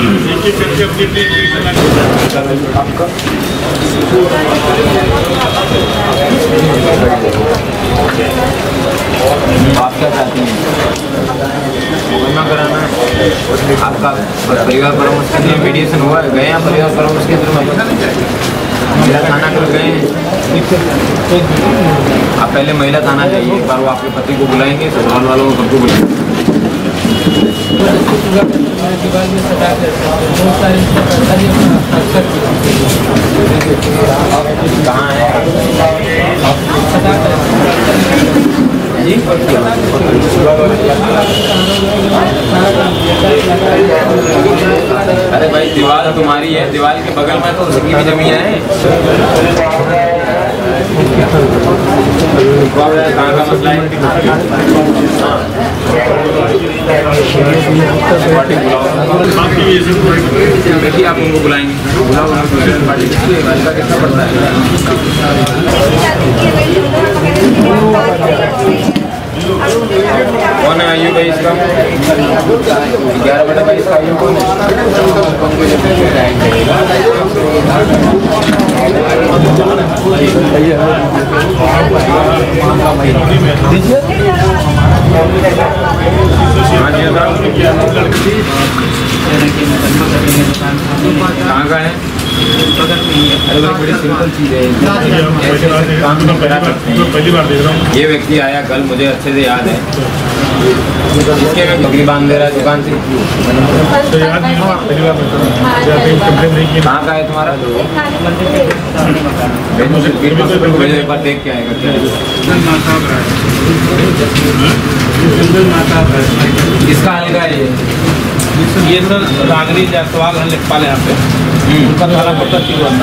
आप क्या चाहते हैं? मुकदमा कराना है आपका परिवार परामर्श के लिए मीडिएशन हुआ है, गए हैं परिवार परामर्श केंद्र में, महिला थाना कर गए हैं। आप पहले महिला थाना जाइए, एक बार वो आपके पति को बुलाएंगे, ससुराल वालों को सबको बुलाएंगे। कहाँ है जी? अरे भाई रही है, दीवार के बगल में तो उसकी भी जमीन है। कहाँ का मसला है? देखिए आप उनको बुलाएंगे, कितना पड़ता है? कौन है आयु का इसका? ग्यारह बटा बाईस का आयु कौन कहाँ का है? अरे भाई बड़ी सिंपल चीज़ है, काम नहीं करा सकते हैं। पहली बार देख रहा हूँ। ये व्यक्ति आया कल, मुझे अच्छे से याद है, इसके में बकरी बांध दे रहा है दुकान से। कहाँ का है तुम्हारा? एक बार देख के आएगा क्या? किसका हल्का है ये? ये सर रागनी जायसवाल है, लेखपाल यहाँ पे, उनका थाना पड़ता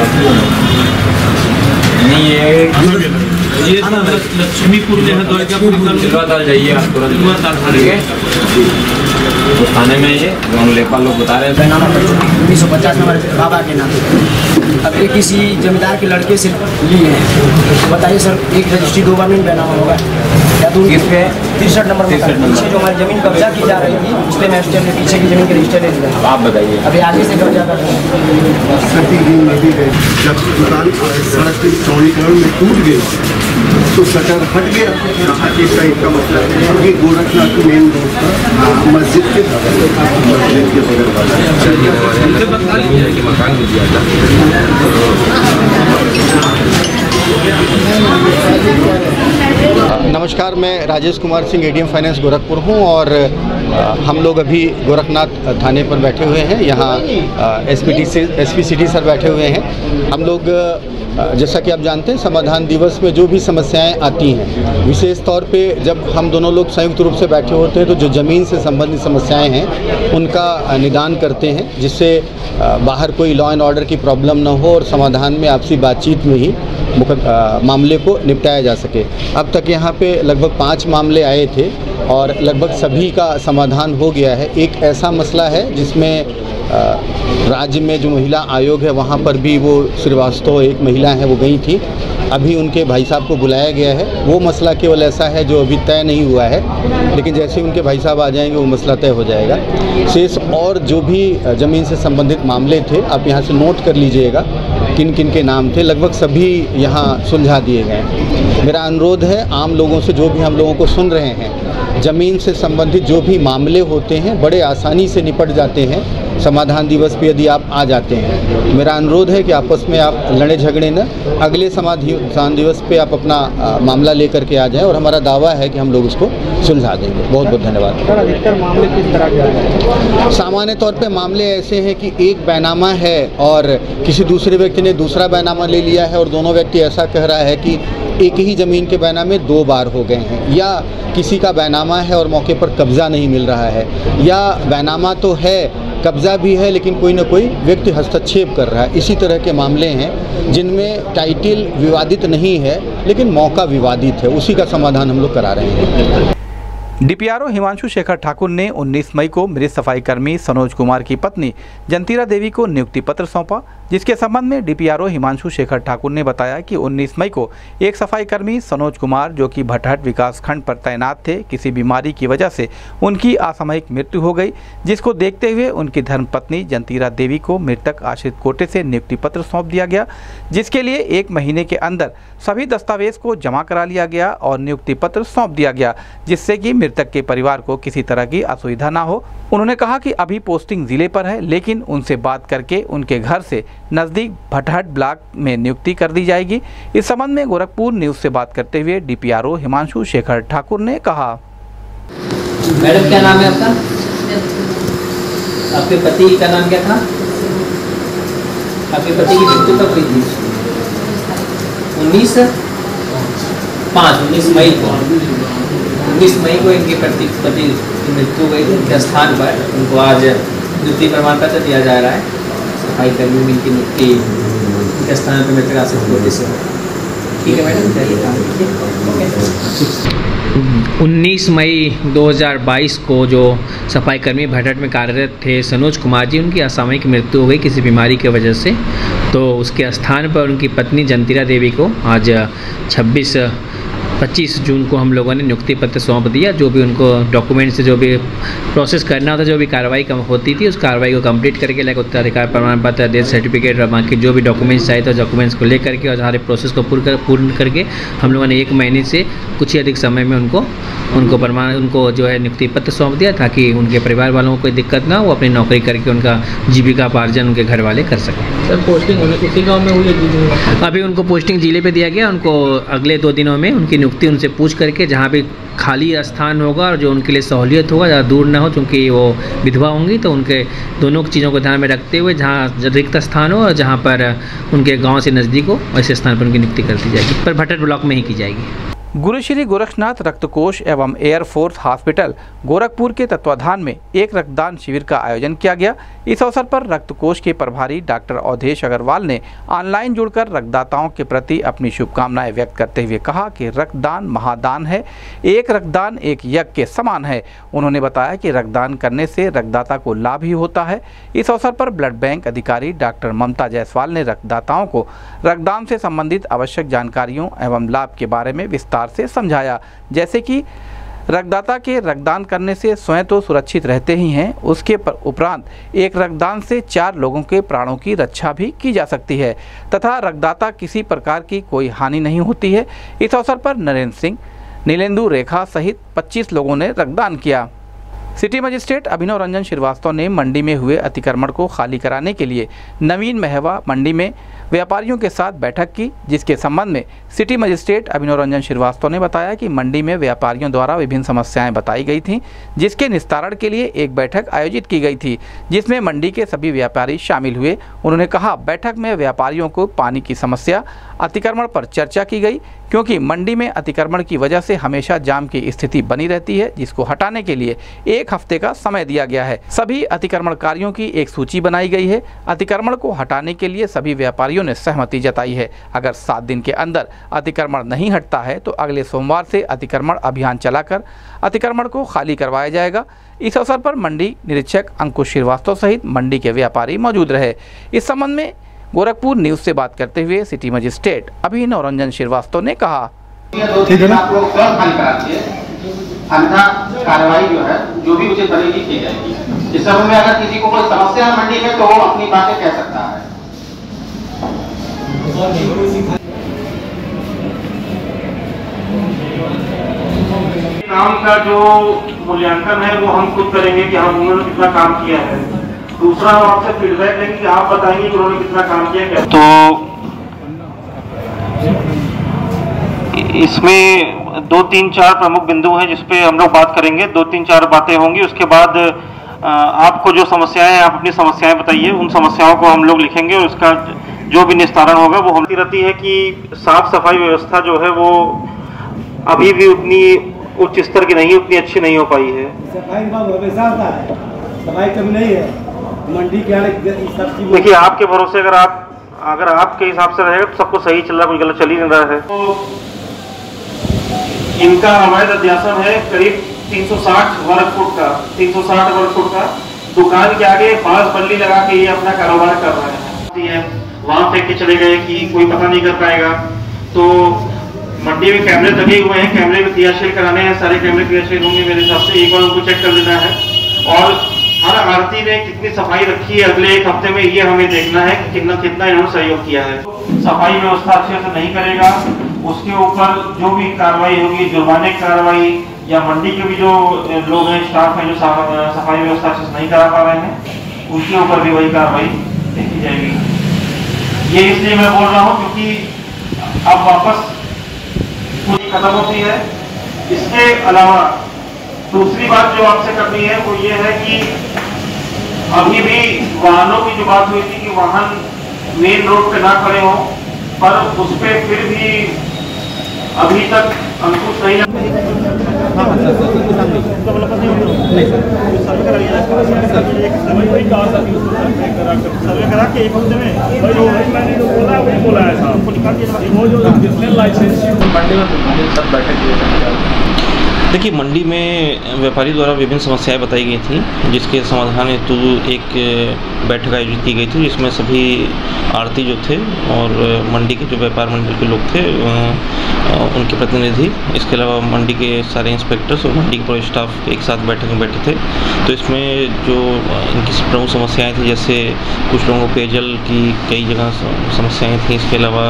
नहीं ये ये लक्ष्मीपुर जो है दौलतापुर जाइए आप तुरंत उस थाने में ये जो लेखपाल लोग बता रहे थे उन्नीस सौ पचास नंबर बाबा के नाम। अब ये किसी जमींदार के लड़के से लिए हैं, बताइए सर एक रजिस्ट्री दो बार नहीं बनाना होगा या तो किस पे? तिरसठ नंबर पीछे जो हमारी जमीन कब्जा की जा रही थी उसके रजिस्टर में पीछे की जमीन के रजिस्टर ले लिया। आप बताइए। अभी आगे से कब्जा कर रहे हैं। जब दुकान सड़क के चौड़ीकरण में टूट गई तो शटर हट गया। इस टाइप का मतलब है कि गोरखनाथ मेन रोड पर मस्जिद के मस्जिद के बगल वाला मकान दिया था। नमस्कार, मैं राजेश कुमार सिंह, एडीएम फाइनेंस गोरखपुर हूं और हम लोग अभी गोरखनाथ थाने पर बैठे हुए हैं। यहाँ एसपीटी से एसपी सिटी सर बैठे हुए हैं। हम लोग जैसा कि आप जानते हैं समाधान दिवस में जो भी समस्याएं आती हैं, विशेष तौर पे जब हम दोनों लोग संयुक्त रूप से बैठे होते हैं तो जो ज़मीन से संबंधित समस्याएं हैं उनका निदान करते हैं, जिससे बाहर कोई लॉ एंड ऑर्डर की प्रॉब्लम ना हो और समाधान में आपसी बातचीत में ही मामले को निपटाया जा सके। अब तक यहाँ पे लगभग पाँच मामले आए थे और लगभग सभी का समाधान हो गया है। एक ऐसा मसला है जिसमें राज्य में जो महिला आयोग है वहाँ पर भी वो श्रीवास्तव एक महिला है वो गई थी, अभी उनके भाई साहब को बुलाया गया है। वो मसला केवल ऐसा है जो अभी तय नहीं हुआ है, लेकिन जैसे उनके भाई साहब आ जाएंगे वो मसला तय हो जाएगा। शेष और जो भी ज़मीन से संबंधित मामले थे आप यहाँ से नोट कर लीजिएगा किन किन के नाम थे, लगभग सभी यहाँ सुलझा दिए गए। मेरा अनुरोध है आम लोगों से, जो भी हम लोगों को सुन रहे हैं, ज़मीन से संबंधित जो भी मामले होते हैं बड़े आसानी से निपट जाते हैं समाधान दिवस पे यदि आप आ जाते हैं। मेरा अनुरोध है कि आपस में आप लड़े झगड़े न, अगले समाधान दिवस पे आप अपना आ, मामला लेकर के आ जाएं और हमारा दावा है कि हम लोग उसको सुलझा देंगे। बहुत बहुत धन्यवाद। अधिकतर मामले किस तरह के हैं? सामान्य तौर पे मामले ऐसे हैं कि एक बैनामा है और किसी दूसरे व्यक्ति ने दूसरा बैनामा ले लिया है और दोनों व्यक्ति ऐसा कह रहा है कि एक ही ज़मीन के बैनामे दो बार हो गए हैं, या किसी का बैनामा है और मौके पर कब्ज़ा नहीं मिल रहा है, या बैनामा तो है कब्ज़ा भी है लेकिन कोई ना कोई व्यक्ति हस्तक्षेप कर रहा है। इसी तरह के मामले हैं जिनमें टाइटल विवादित नहीं है लेकिन मौका विवादित है, उसी का समाधान हम लोग करा रहे हैं। डीपीआरओ हिमांशु शेखर ठाकुर ने उन्नीस मई को मृत सफाई कर्मी सनोज कुमार की पत्नी जंतीरा देवी को नियुक्ति पत्र सौंपा, जिसके संबंध में डीपीआरओ हिमांशु शेखर ठाकुर ने बताया कि उन्नीस मई को एक सफाई कर्मी सनोज कुमार जो कि भटहट विकास खंड पर तैनात थे, किसी बीमारी की वजह से उनकी असामयिक मृत्यु हो गई, जिसको देखते हुए उनकी धर्मपत्नी जंतीरा देवी को मृतक आश्रित कोटे से नियुक्ति पत्र सौंप दिया गया, जिसके लिए एक महीने के अंदर सभी दस्तावेज को जमा करा लिया गया और नियुक्ति पत्र सौंप दिया गया, जिससे कि मृतक के परिवार को किसी तरह की असुविधा ना हो। उन्होंने कहा कि अभी पोस्टिंग जिले पर है, लेकिन उनसे बात करके उनके घर से नज़दीक भटहट ब्लॉक में नियुक्ति कर दी जाएगी। इस संबंध में गोरखपुर न्यूज़ से बात करते हुए डीपीआरओ हिमांशु शेखर ठाकुर ने कहा। मैडम क्या नाम है आपका? आपके पति का नाम क्या था? आपके पति की मृत्यु कब हुई थी? उन्नीस पाँच उन्नीस मई को उन्नीस मई को इनके पति पति की मृत्यु हुई थी। इनके स्थान पर उनको आज नियुक्ति प्रमाण पत्र दिया जा रहा है। सफाई कर्मी में इनकी नियुक्ति के स्थान पर मैं प्रकाशित होते से ठीक है मैडम, चलिए काम कीजिए। उन्नीस मई दो हज़ार बाईस को जो सफाई कर्मी भटट में कार्यरत थे सनोज कुमार जी, उनकी असामयिक मृत्यु हो गई किसी बीमारी की वजह से। तो उसके स्थान पर उनकी पत्नी जंतीरा देवी को आज छब्बीस पच्चीस जून को हम लोगों ने नियुक्ति पत्र सौंप दिया। जो भी उनको डॉक्यूमेंट से जो भी प्रोसेस करना होता, जो भी कार्रवाई होती थी, उस कार्रवाई को कंप्लीट करके लाइक उत्तराधिकार प्रमाण पत्र, डेथ सर्टिफिकेट और बाकी जो भी डॉक्यूमेंट्स चाहिए तो डॉक्यूमेंट्स को लेकर के और सारे प्रोसेस को पूर्ण कर पूर्ण करके हम लोगों ने एक महीने से कुछ ही अधिक समय में उनको उनको प्रमाण उनको जो है नियुक्ति पत्र सौंप दिया, ताकि उनके परिवार वालों को कोई दिक्कत ना हो, अपनी नौकरी करके उनका जीविका पार्जन उनके घर वाले कर सकें। सर पोस्टिंग उन्हें उसी गाँव में हुई है? अभी उनको पोस्टिंग जिले पे दिया गया। उनको अगले दो दिनों में उनकी नियुक्ति उनसे पूछ करके जहाँ भी खाली स्थान होगा और जो उनके लिए सहूलियत होगा, ज़्यादा दूर ना हो, क्योंकि वो विधवा होंगी, तो उनके दोनों चीज़ों को ध्यान में रखते हुए जहाँ रिक्त स्थान हो और जहाँ पर उनके गांव से नज़दीक हो ऐसे स्थान पर उनकी नियुक्ति कर दी जाएगी, पर भटट ब्लॉक में ही की जाएगी। गुरु श्री गोरखनाथ रक्तकोष एवं एयरफोर्स हॉस्पिटल गोरखपुर के तत्वाधान में एक रक्तदान शिविर का आयोजन किया गया। इस अवसर पर रक्तकोष के प्रभारी डॉक्टर अवधेश अग्रवाल ने ऑनलाइन जुड़कर रक्तदाताओं के प्रति अपनी शुभकामनाएं व्यक्त करते हुए कहा कि रक्तदान महादान है, एक रक्तदान एक यज्ञ के समान है। उन्होंने बताया कि रक्तदान करने से रक्तदाता को लाभ ही होता है। इस अवसर पर ब्लड बैंक अधिकारी डॉक्टर ममता जायसवाल ने रक्तदाताओं को रक्तदान से संबंधित आवश्यक जानकारियों एवं लाभ के बारे में विस्तार से समझाया, जैसे कि रक्तदाता के रक्तदान करने से स्वयं तो सुरक्षित रहते ही हैं, उसके उपरांत एक रक्तदान से चार लोगों के प्राणों की रक्षा भी की जा सकती है तथा रक्तदाता किसी प्रकार की कोई हानि नहीं होती है। इस अवसर पर नरेंद्र सिंह, नीलेंदु रेखा सहित पच्चीस लोगों ने रक्तदान किया। सिटी मजिस्ट्रेट अभिनव रंजन श्रीवास्तव ने मंडी में हुए अतिक्रमण को खाली कराने के लिए नवीन महवा मंडी में व्यापारियों के साथ बैठक की, जिसके संबंध में सिटी मजिस्ट्रेट अभिनव रंजन श्रीवास्तव ने बताया कि मंडी में व्यापारियों द्वारा विभिन्न समस्याएं बताई गई थीं, जिसके निस्तारण के लिए एक बैठक आयोजित की गई थी, जिसमें मंडी के सभी व्यापारी शामिल हुए। उन्होंने कहा बैठक में व्यापारियों को पानी की समस्या, अतिक्रमण पर चर्चा की गई, क्योंकि मंडी में अतिक्रमण की वजह से हमेशा जाम की स्थिति बनी रहती है, जिसको हटाने के लिए एक हफ्ते का समय दिया गया है। सभी अतिक्रमणकारियों की एक सूची बनाई गई है। अतिक्रमण को हटाने के लिए सभी व्यापारियों ने सहमति जताई है। अगर सात दिन के अंदर अतिक्रमण नहीं हटता है तो अगले सोमवार से अतिक्रमण अभियान चलाकर अतिक्रमण को खाली करवाया जाएगा। इस अवसर पर मंडी निरीक्षक अंकुश श्रीवास्तव सहित मंडी के व्यापारी मौजूद रहे। इस संबंध में गोरखपुर न्यूज से बात करते हुए सिटी मजिस्ट्रेट अभिनव रंजन श्रीवास्तव ने कहा, ठीक है ना, अन्यथा कार्रवाई जो है जो भी उचित बनेगी की जाएगी। इस समय में अगर किसी को कोई समस्या है मंडी में तो वो अपनी बातें कह सकता है। काम का जो मूल्यांकन है वो हम खुद करेंगे कि हम उन्होंने कितना काम किया है। दूसरा हम आपसे फीडबैक लेंगे कि आप बताएंगे कि उन्होंने कितना काम किया क्या। तो इसमें दो तीन चार प्रमुख बिंदु हैं जिसपे हम लोग बात करेंगे। दो तीन चार बातें होंगी, उसके बाद आपको जो समस्याएं हैं आप अपनी समस्याएं बताइए, उन समस्याओं को हम लोग लिखेंगे और उसका जो भी निस्तारण होगा वो हमती रहती है कि साफ सफाई व्यवस्था जो है वो अभी भी उतनी उच्च स्तर की नहीं, उतनी अच्छी नहीं हो पाई है। सफाई सफाई कमी नहीं है मंडी के। देखिए आपके भरोसे अगर आप अगर आपके हिसाब से रहेगा तो सबको सही चल रहा है, कुछ गलत चल ही नहीं रहा है। तो इनका अवैध अध्यासन है करीब तीन सौ साठ वर्ग फुट का तीन सौ साठ वर्ग फुट का दुकान के आगे बांस बल्ली लगा के ये अपना कारोबार कर रहे हैं। वहां फेंक के चले गए कि कोई पता नहीं कर पाएगा। तो मंडी में कैमरे लगे हुए हैं, कैमरे में क्रियाशील कराने हैं, सारे कैमरे क्रियाशील होंगे मेरे हिसाब से। एक बार उनको चेक कर लेना है और हर आरती में कितनी सफाई रखी है अगले एक हफ्ते में ये हमें देखना है कि कितना कितना इन्होंने सहयोग किया है। सफाई व्यवस्था अच्छे से नहीं करेगा उसके ऊपर जो भी कार्रवाई होगी, जुर्माने की कार्रवाई, या मंडी के भी जो लोग हैं, स्टाफ हैं जो सफाई व्यवस्था अच्छे से नहीं करा पा रहे हैं, उनके ऊपर भी वही कार्रवाई देखी जाएगी। ये इसलिए मैं बोल रहा हूँ क्योंकि अब वापस पूरी खत्म होती है। इसके अलावा दूसरी बात जो आपसे करनी है वो ये है कि अभी भी वाहनों की जो बात हुई थी कि वाहन मेन रोड पे ना खड़े हो, पर उस पर फिर भी अभी तक अंकुश नहीं लगा। करा कि एक हफ्ते में मैंने जो बोला वही बोला है साहब, वो निकाल दिया वो जो बिजनेस लाइसेंस मंडी में सब बैठे। देखिए, मंडी में व्यापारी द्वारा विभिन्न समस्याएं बताई गई थी, जिसके समाधान हेतु एक बैठक आयोजित की गई थी, जिसमें सभी आड़ती जो थे और मंडी के जो व्यापार मंडल के लोग थे उनके प्रतिनिधि, इसके अलावा मंडी के सारे इंस्पेक्टर्स और मंडी के पूरे स्टाफ एक साथ बैठक में बैठे थे। तो इसमें जो इनकी प्रमुख समस्याएं थी, जैसे कुछ लोगों को पेयजल की कई जगह समस्याएं थी, इसके अलावा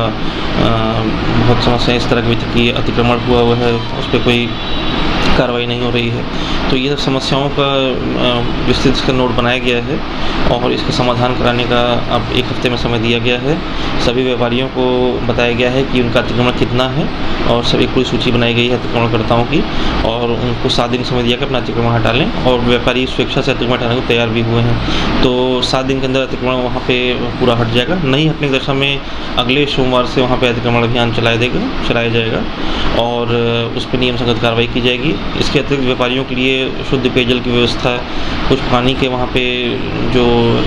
बहुत समस्याएं इस तरह की भी थी कि अतिक्रमण हुआ हुआ है, उस पर कोई कार्रवाई नहीं हो रही है। तो ये सब समस्याओं का विस्तृत इसका नोट बनाया गया है और इसका समाधान कराने का अब एक हफ्ते में समय दिया गया है। सभी व्यापारियों को बताया गया है कि उनका अतिक्रमण कितना है और सभी पूरी सूची बनाई गई है अतिक्रमणकर्ताओं की, और उनको सात दिन समय दिया कि अपना अतिक्रमण हटा लें, और व्यापारी स्वेच्छा से अतिक्रमण हटाने को तैयार भी हुए हैं। तो सात दिन के अंदर अतिक्रमण वहाँ पे पूरा हट जाएगा। नहीं हटने की दशा में अगले सोमवार से वहाँ पे अतिक्रमण अभियान चलाया देगा चलाया जाएगा और उस पर नियम संगत कार्रवाई की जाएगी। इसके अतिरिक्त व्यापारियों के लिए शुद्ध पेयजल की व्यवस्था, कुछ पानी के वहाँ पे जो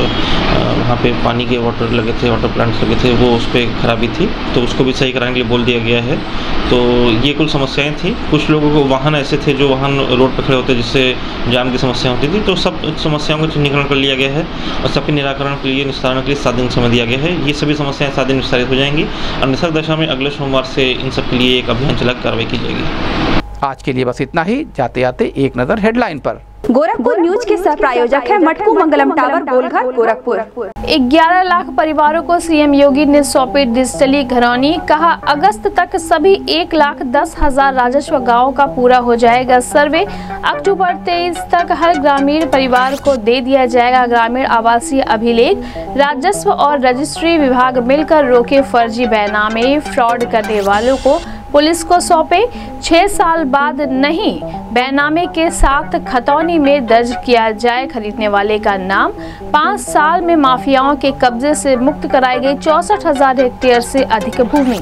वहाँ पे पानी के वाटर लगे थे, वाटर प्लांट्स लगे थे, वो उस पर खराबी थी, तो उसको भी सही कराने के लिए बोल दिया गया है। तो ये कुल समस्याएं थी। कुछ लोगों को वाहन ऐसे थे जो वाहन रोड पर खड़े होते जिससे जाम की समस्या होती थी, तो सब समस्याओं का चिन्हीकरण कर लिया गया है और सबके निराकरण के लिए निस्तारण के लिए सात दिन समय दिया गया है। ये सभी समस्याएं सात दिन निस्तारित हो जाएंगी और निसर्ग दशा में अगले सोमवार से इन सब के लिए एक अभियान चला कार्रवाई की जाएगी। आज के लिए बस इतना ही। जाते जाते एक नजर हेडलाइन पर। गोरखपुर न्यूज के सह प्रायोजक है मटकू मंगलम टावर गोलघर गोरखपुर। ग्यारह लाख परिवारों को सीएम योगी ने सौंपी डिजिटली घरौनी, कहा अगस्त तक सभी एक लाख दस हजार राजस्व गाँव का पूरा हो जाएगा सर्वे। अक्टूबर तेईस तक हर ग्रामीण परिवार को दे दिया जाएगा ग्रामीण आवासीय अभिलेख। राजस्व और रजिस्ट्री विभाग मिलकर रोके फर्जी बैनामे, फ्रॉड करने वालों को पुलिस को सौंपे। छह साल बाद नहीं बैनामे के साथ खतौनी में दर्ज किया जाए खरीदने वाले का नाम। पाँच साल में माफियाओं के कब्जे से मुक्त कराई गई चौसठ हजार हेक्टेयर से अधिक भूमि।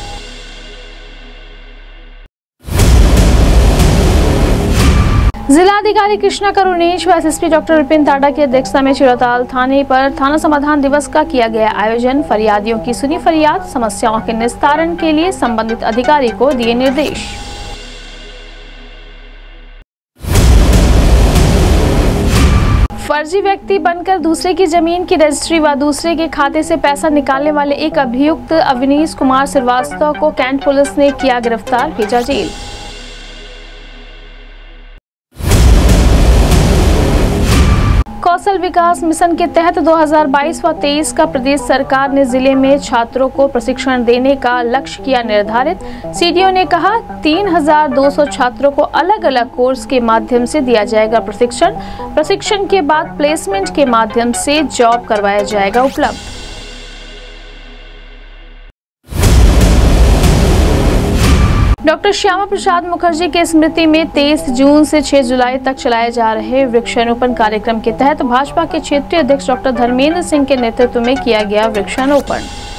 जिलाधिकारी कृष्णा करुणेश व एसएसपी डॉक्टर विपिन टाडा की अध्यक्षता में चिड़ताल थाने पर थाना समाधान दिवस का किया गया आयोजन। फरियादियों की सुनी फरियाद, समस्याओं के निस्तारण के लिए संबंधित अधिकारी को दिए निर्देश। फर्जी व्यक्ति बनकर दूसरे की जमीन की रजिस्ट्री व दूसरे के खाते से पैसा निकालने वाले एक अभियुक्त अवनीश कुमार श्रीवास्तव को कैंट पुलिस ने किया गिरफ्तार, भेजा जेल। कौशल विकास मिशन के तहत दो हज़ार बाईस व तेईस का प्रदेश सरकार ने जिले में छात्रों को प्रशिक्षण देने का लक्ष्य किया निर्धारित। सीडीओ ने कहा तीन हज़ार दो सौ छात्रों को अलग अलग कोर्स के माध्यम से दिया जाएगा प्रशिक्षण। प्रशिक्षण के बाद प्लेसमेंट के माध्यम से जॉब करवाया जाएगा उपलब्ध। डॉक्टर श्यामा प्रसाद मुखर्जी के स्मृति में तेईस जून से छह जुलाई तक चलाए जा रहे वृक्षारोपण कार्यक्रम के तहत भाजपा के क्षेत्रीय अध्यक्ष डॉक्टर धर्मेंद्र सिंह के नेतृत्व में किया गया वृक्षारोपण।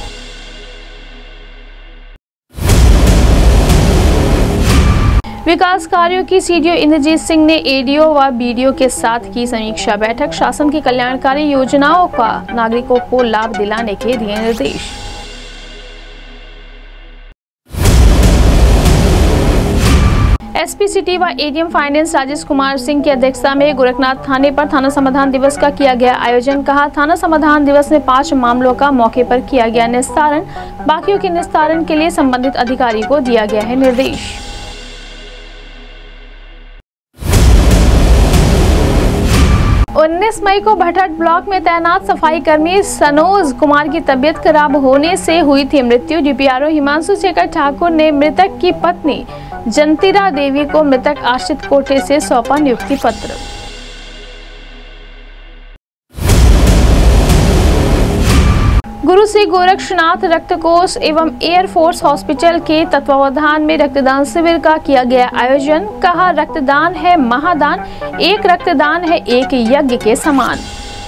विकास कार्यों की सीडीओ इंद्रजीत सिंह ने एडीओ व बीडीओ के साथ की समीक्षा बैठक। शासन की कल्याणकारी योजनाओं का नागरिकों को लाभ दिलाने के दिए निर्देश। एसपी सिटी व एडीएम फाइनेंस राजेश कुमार सिंह की अध्यक्षता में गोरखनाथ थाने पर थाना समाधान दिवस का किया गया आयोजन। कहा थाना समाधान दिवस में पांच मामलों का मौके पर किया गया निस्तारण। बाकियों के निस्तारण के लिए संबंधित अधिकारी को दिया गया है निर्देश। उन्नीस मई को भटहट ब्लॉक में तैनात सफाई कर्मी सनोज कुमार की तबीयत खराब होने से हुई थी मृत्यु। डीपीआरओ हिमांशु शेखर ठाकुर ने मृतक की पत्नी जंतीरा देवी को मृतक आश्रित कोटे से सौंपा नियुक्ति पत्र। गुरु श्री गोरक्षनाथ रक्तकोष एवं एयरफोर्स हॉस्पिटल के तत्वावधान में रक्तदान शिविर का किया गया आयोजन। कहा रक्तदान है महादान, एक रक्तदान है एक यज्ञ के समान।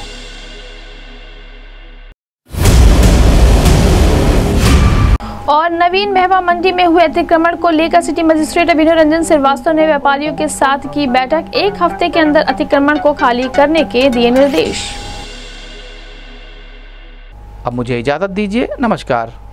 और नवीन महवा मंडी में हुए अतिक्रमण को लेकर सिटी मजिस्ट्रेट अभिनव रंजन श्रीवास्तव ने व्यापारियों के साथ की बैठक। एक हफ्ते के अंदर अतिक्रमण को खाली करने के दिए निर्देश। अब मुझे इजाज़त दीजिए, नमस्कार।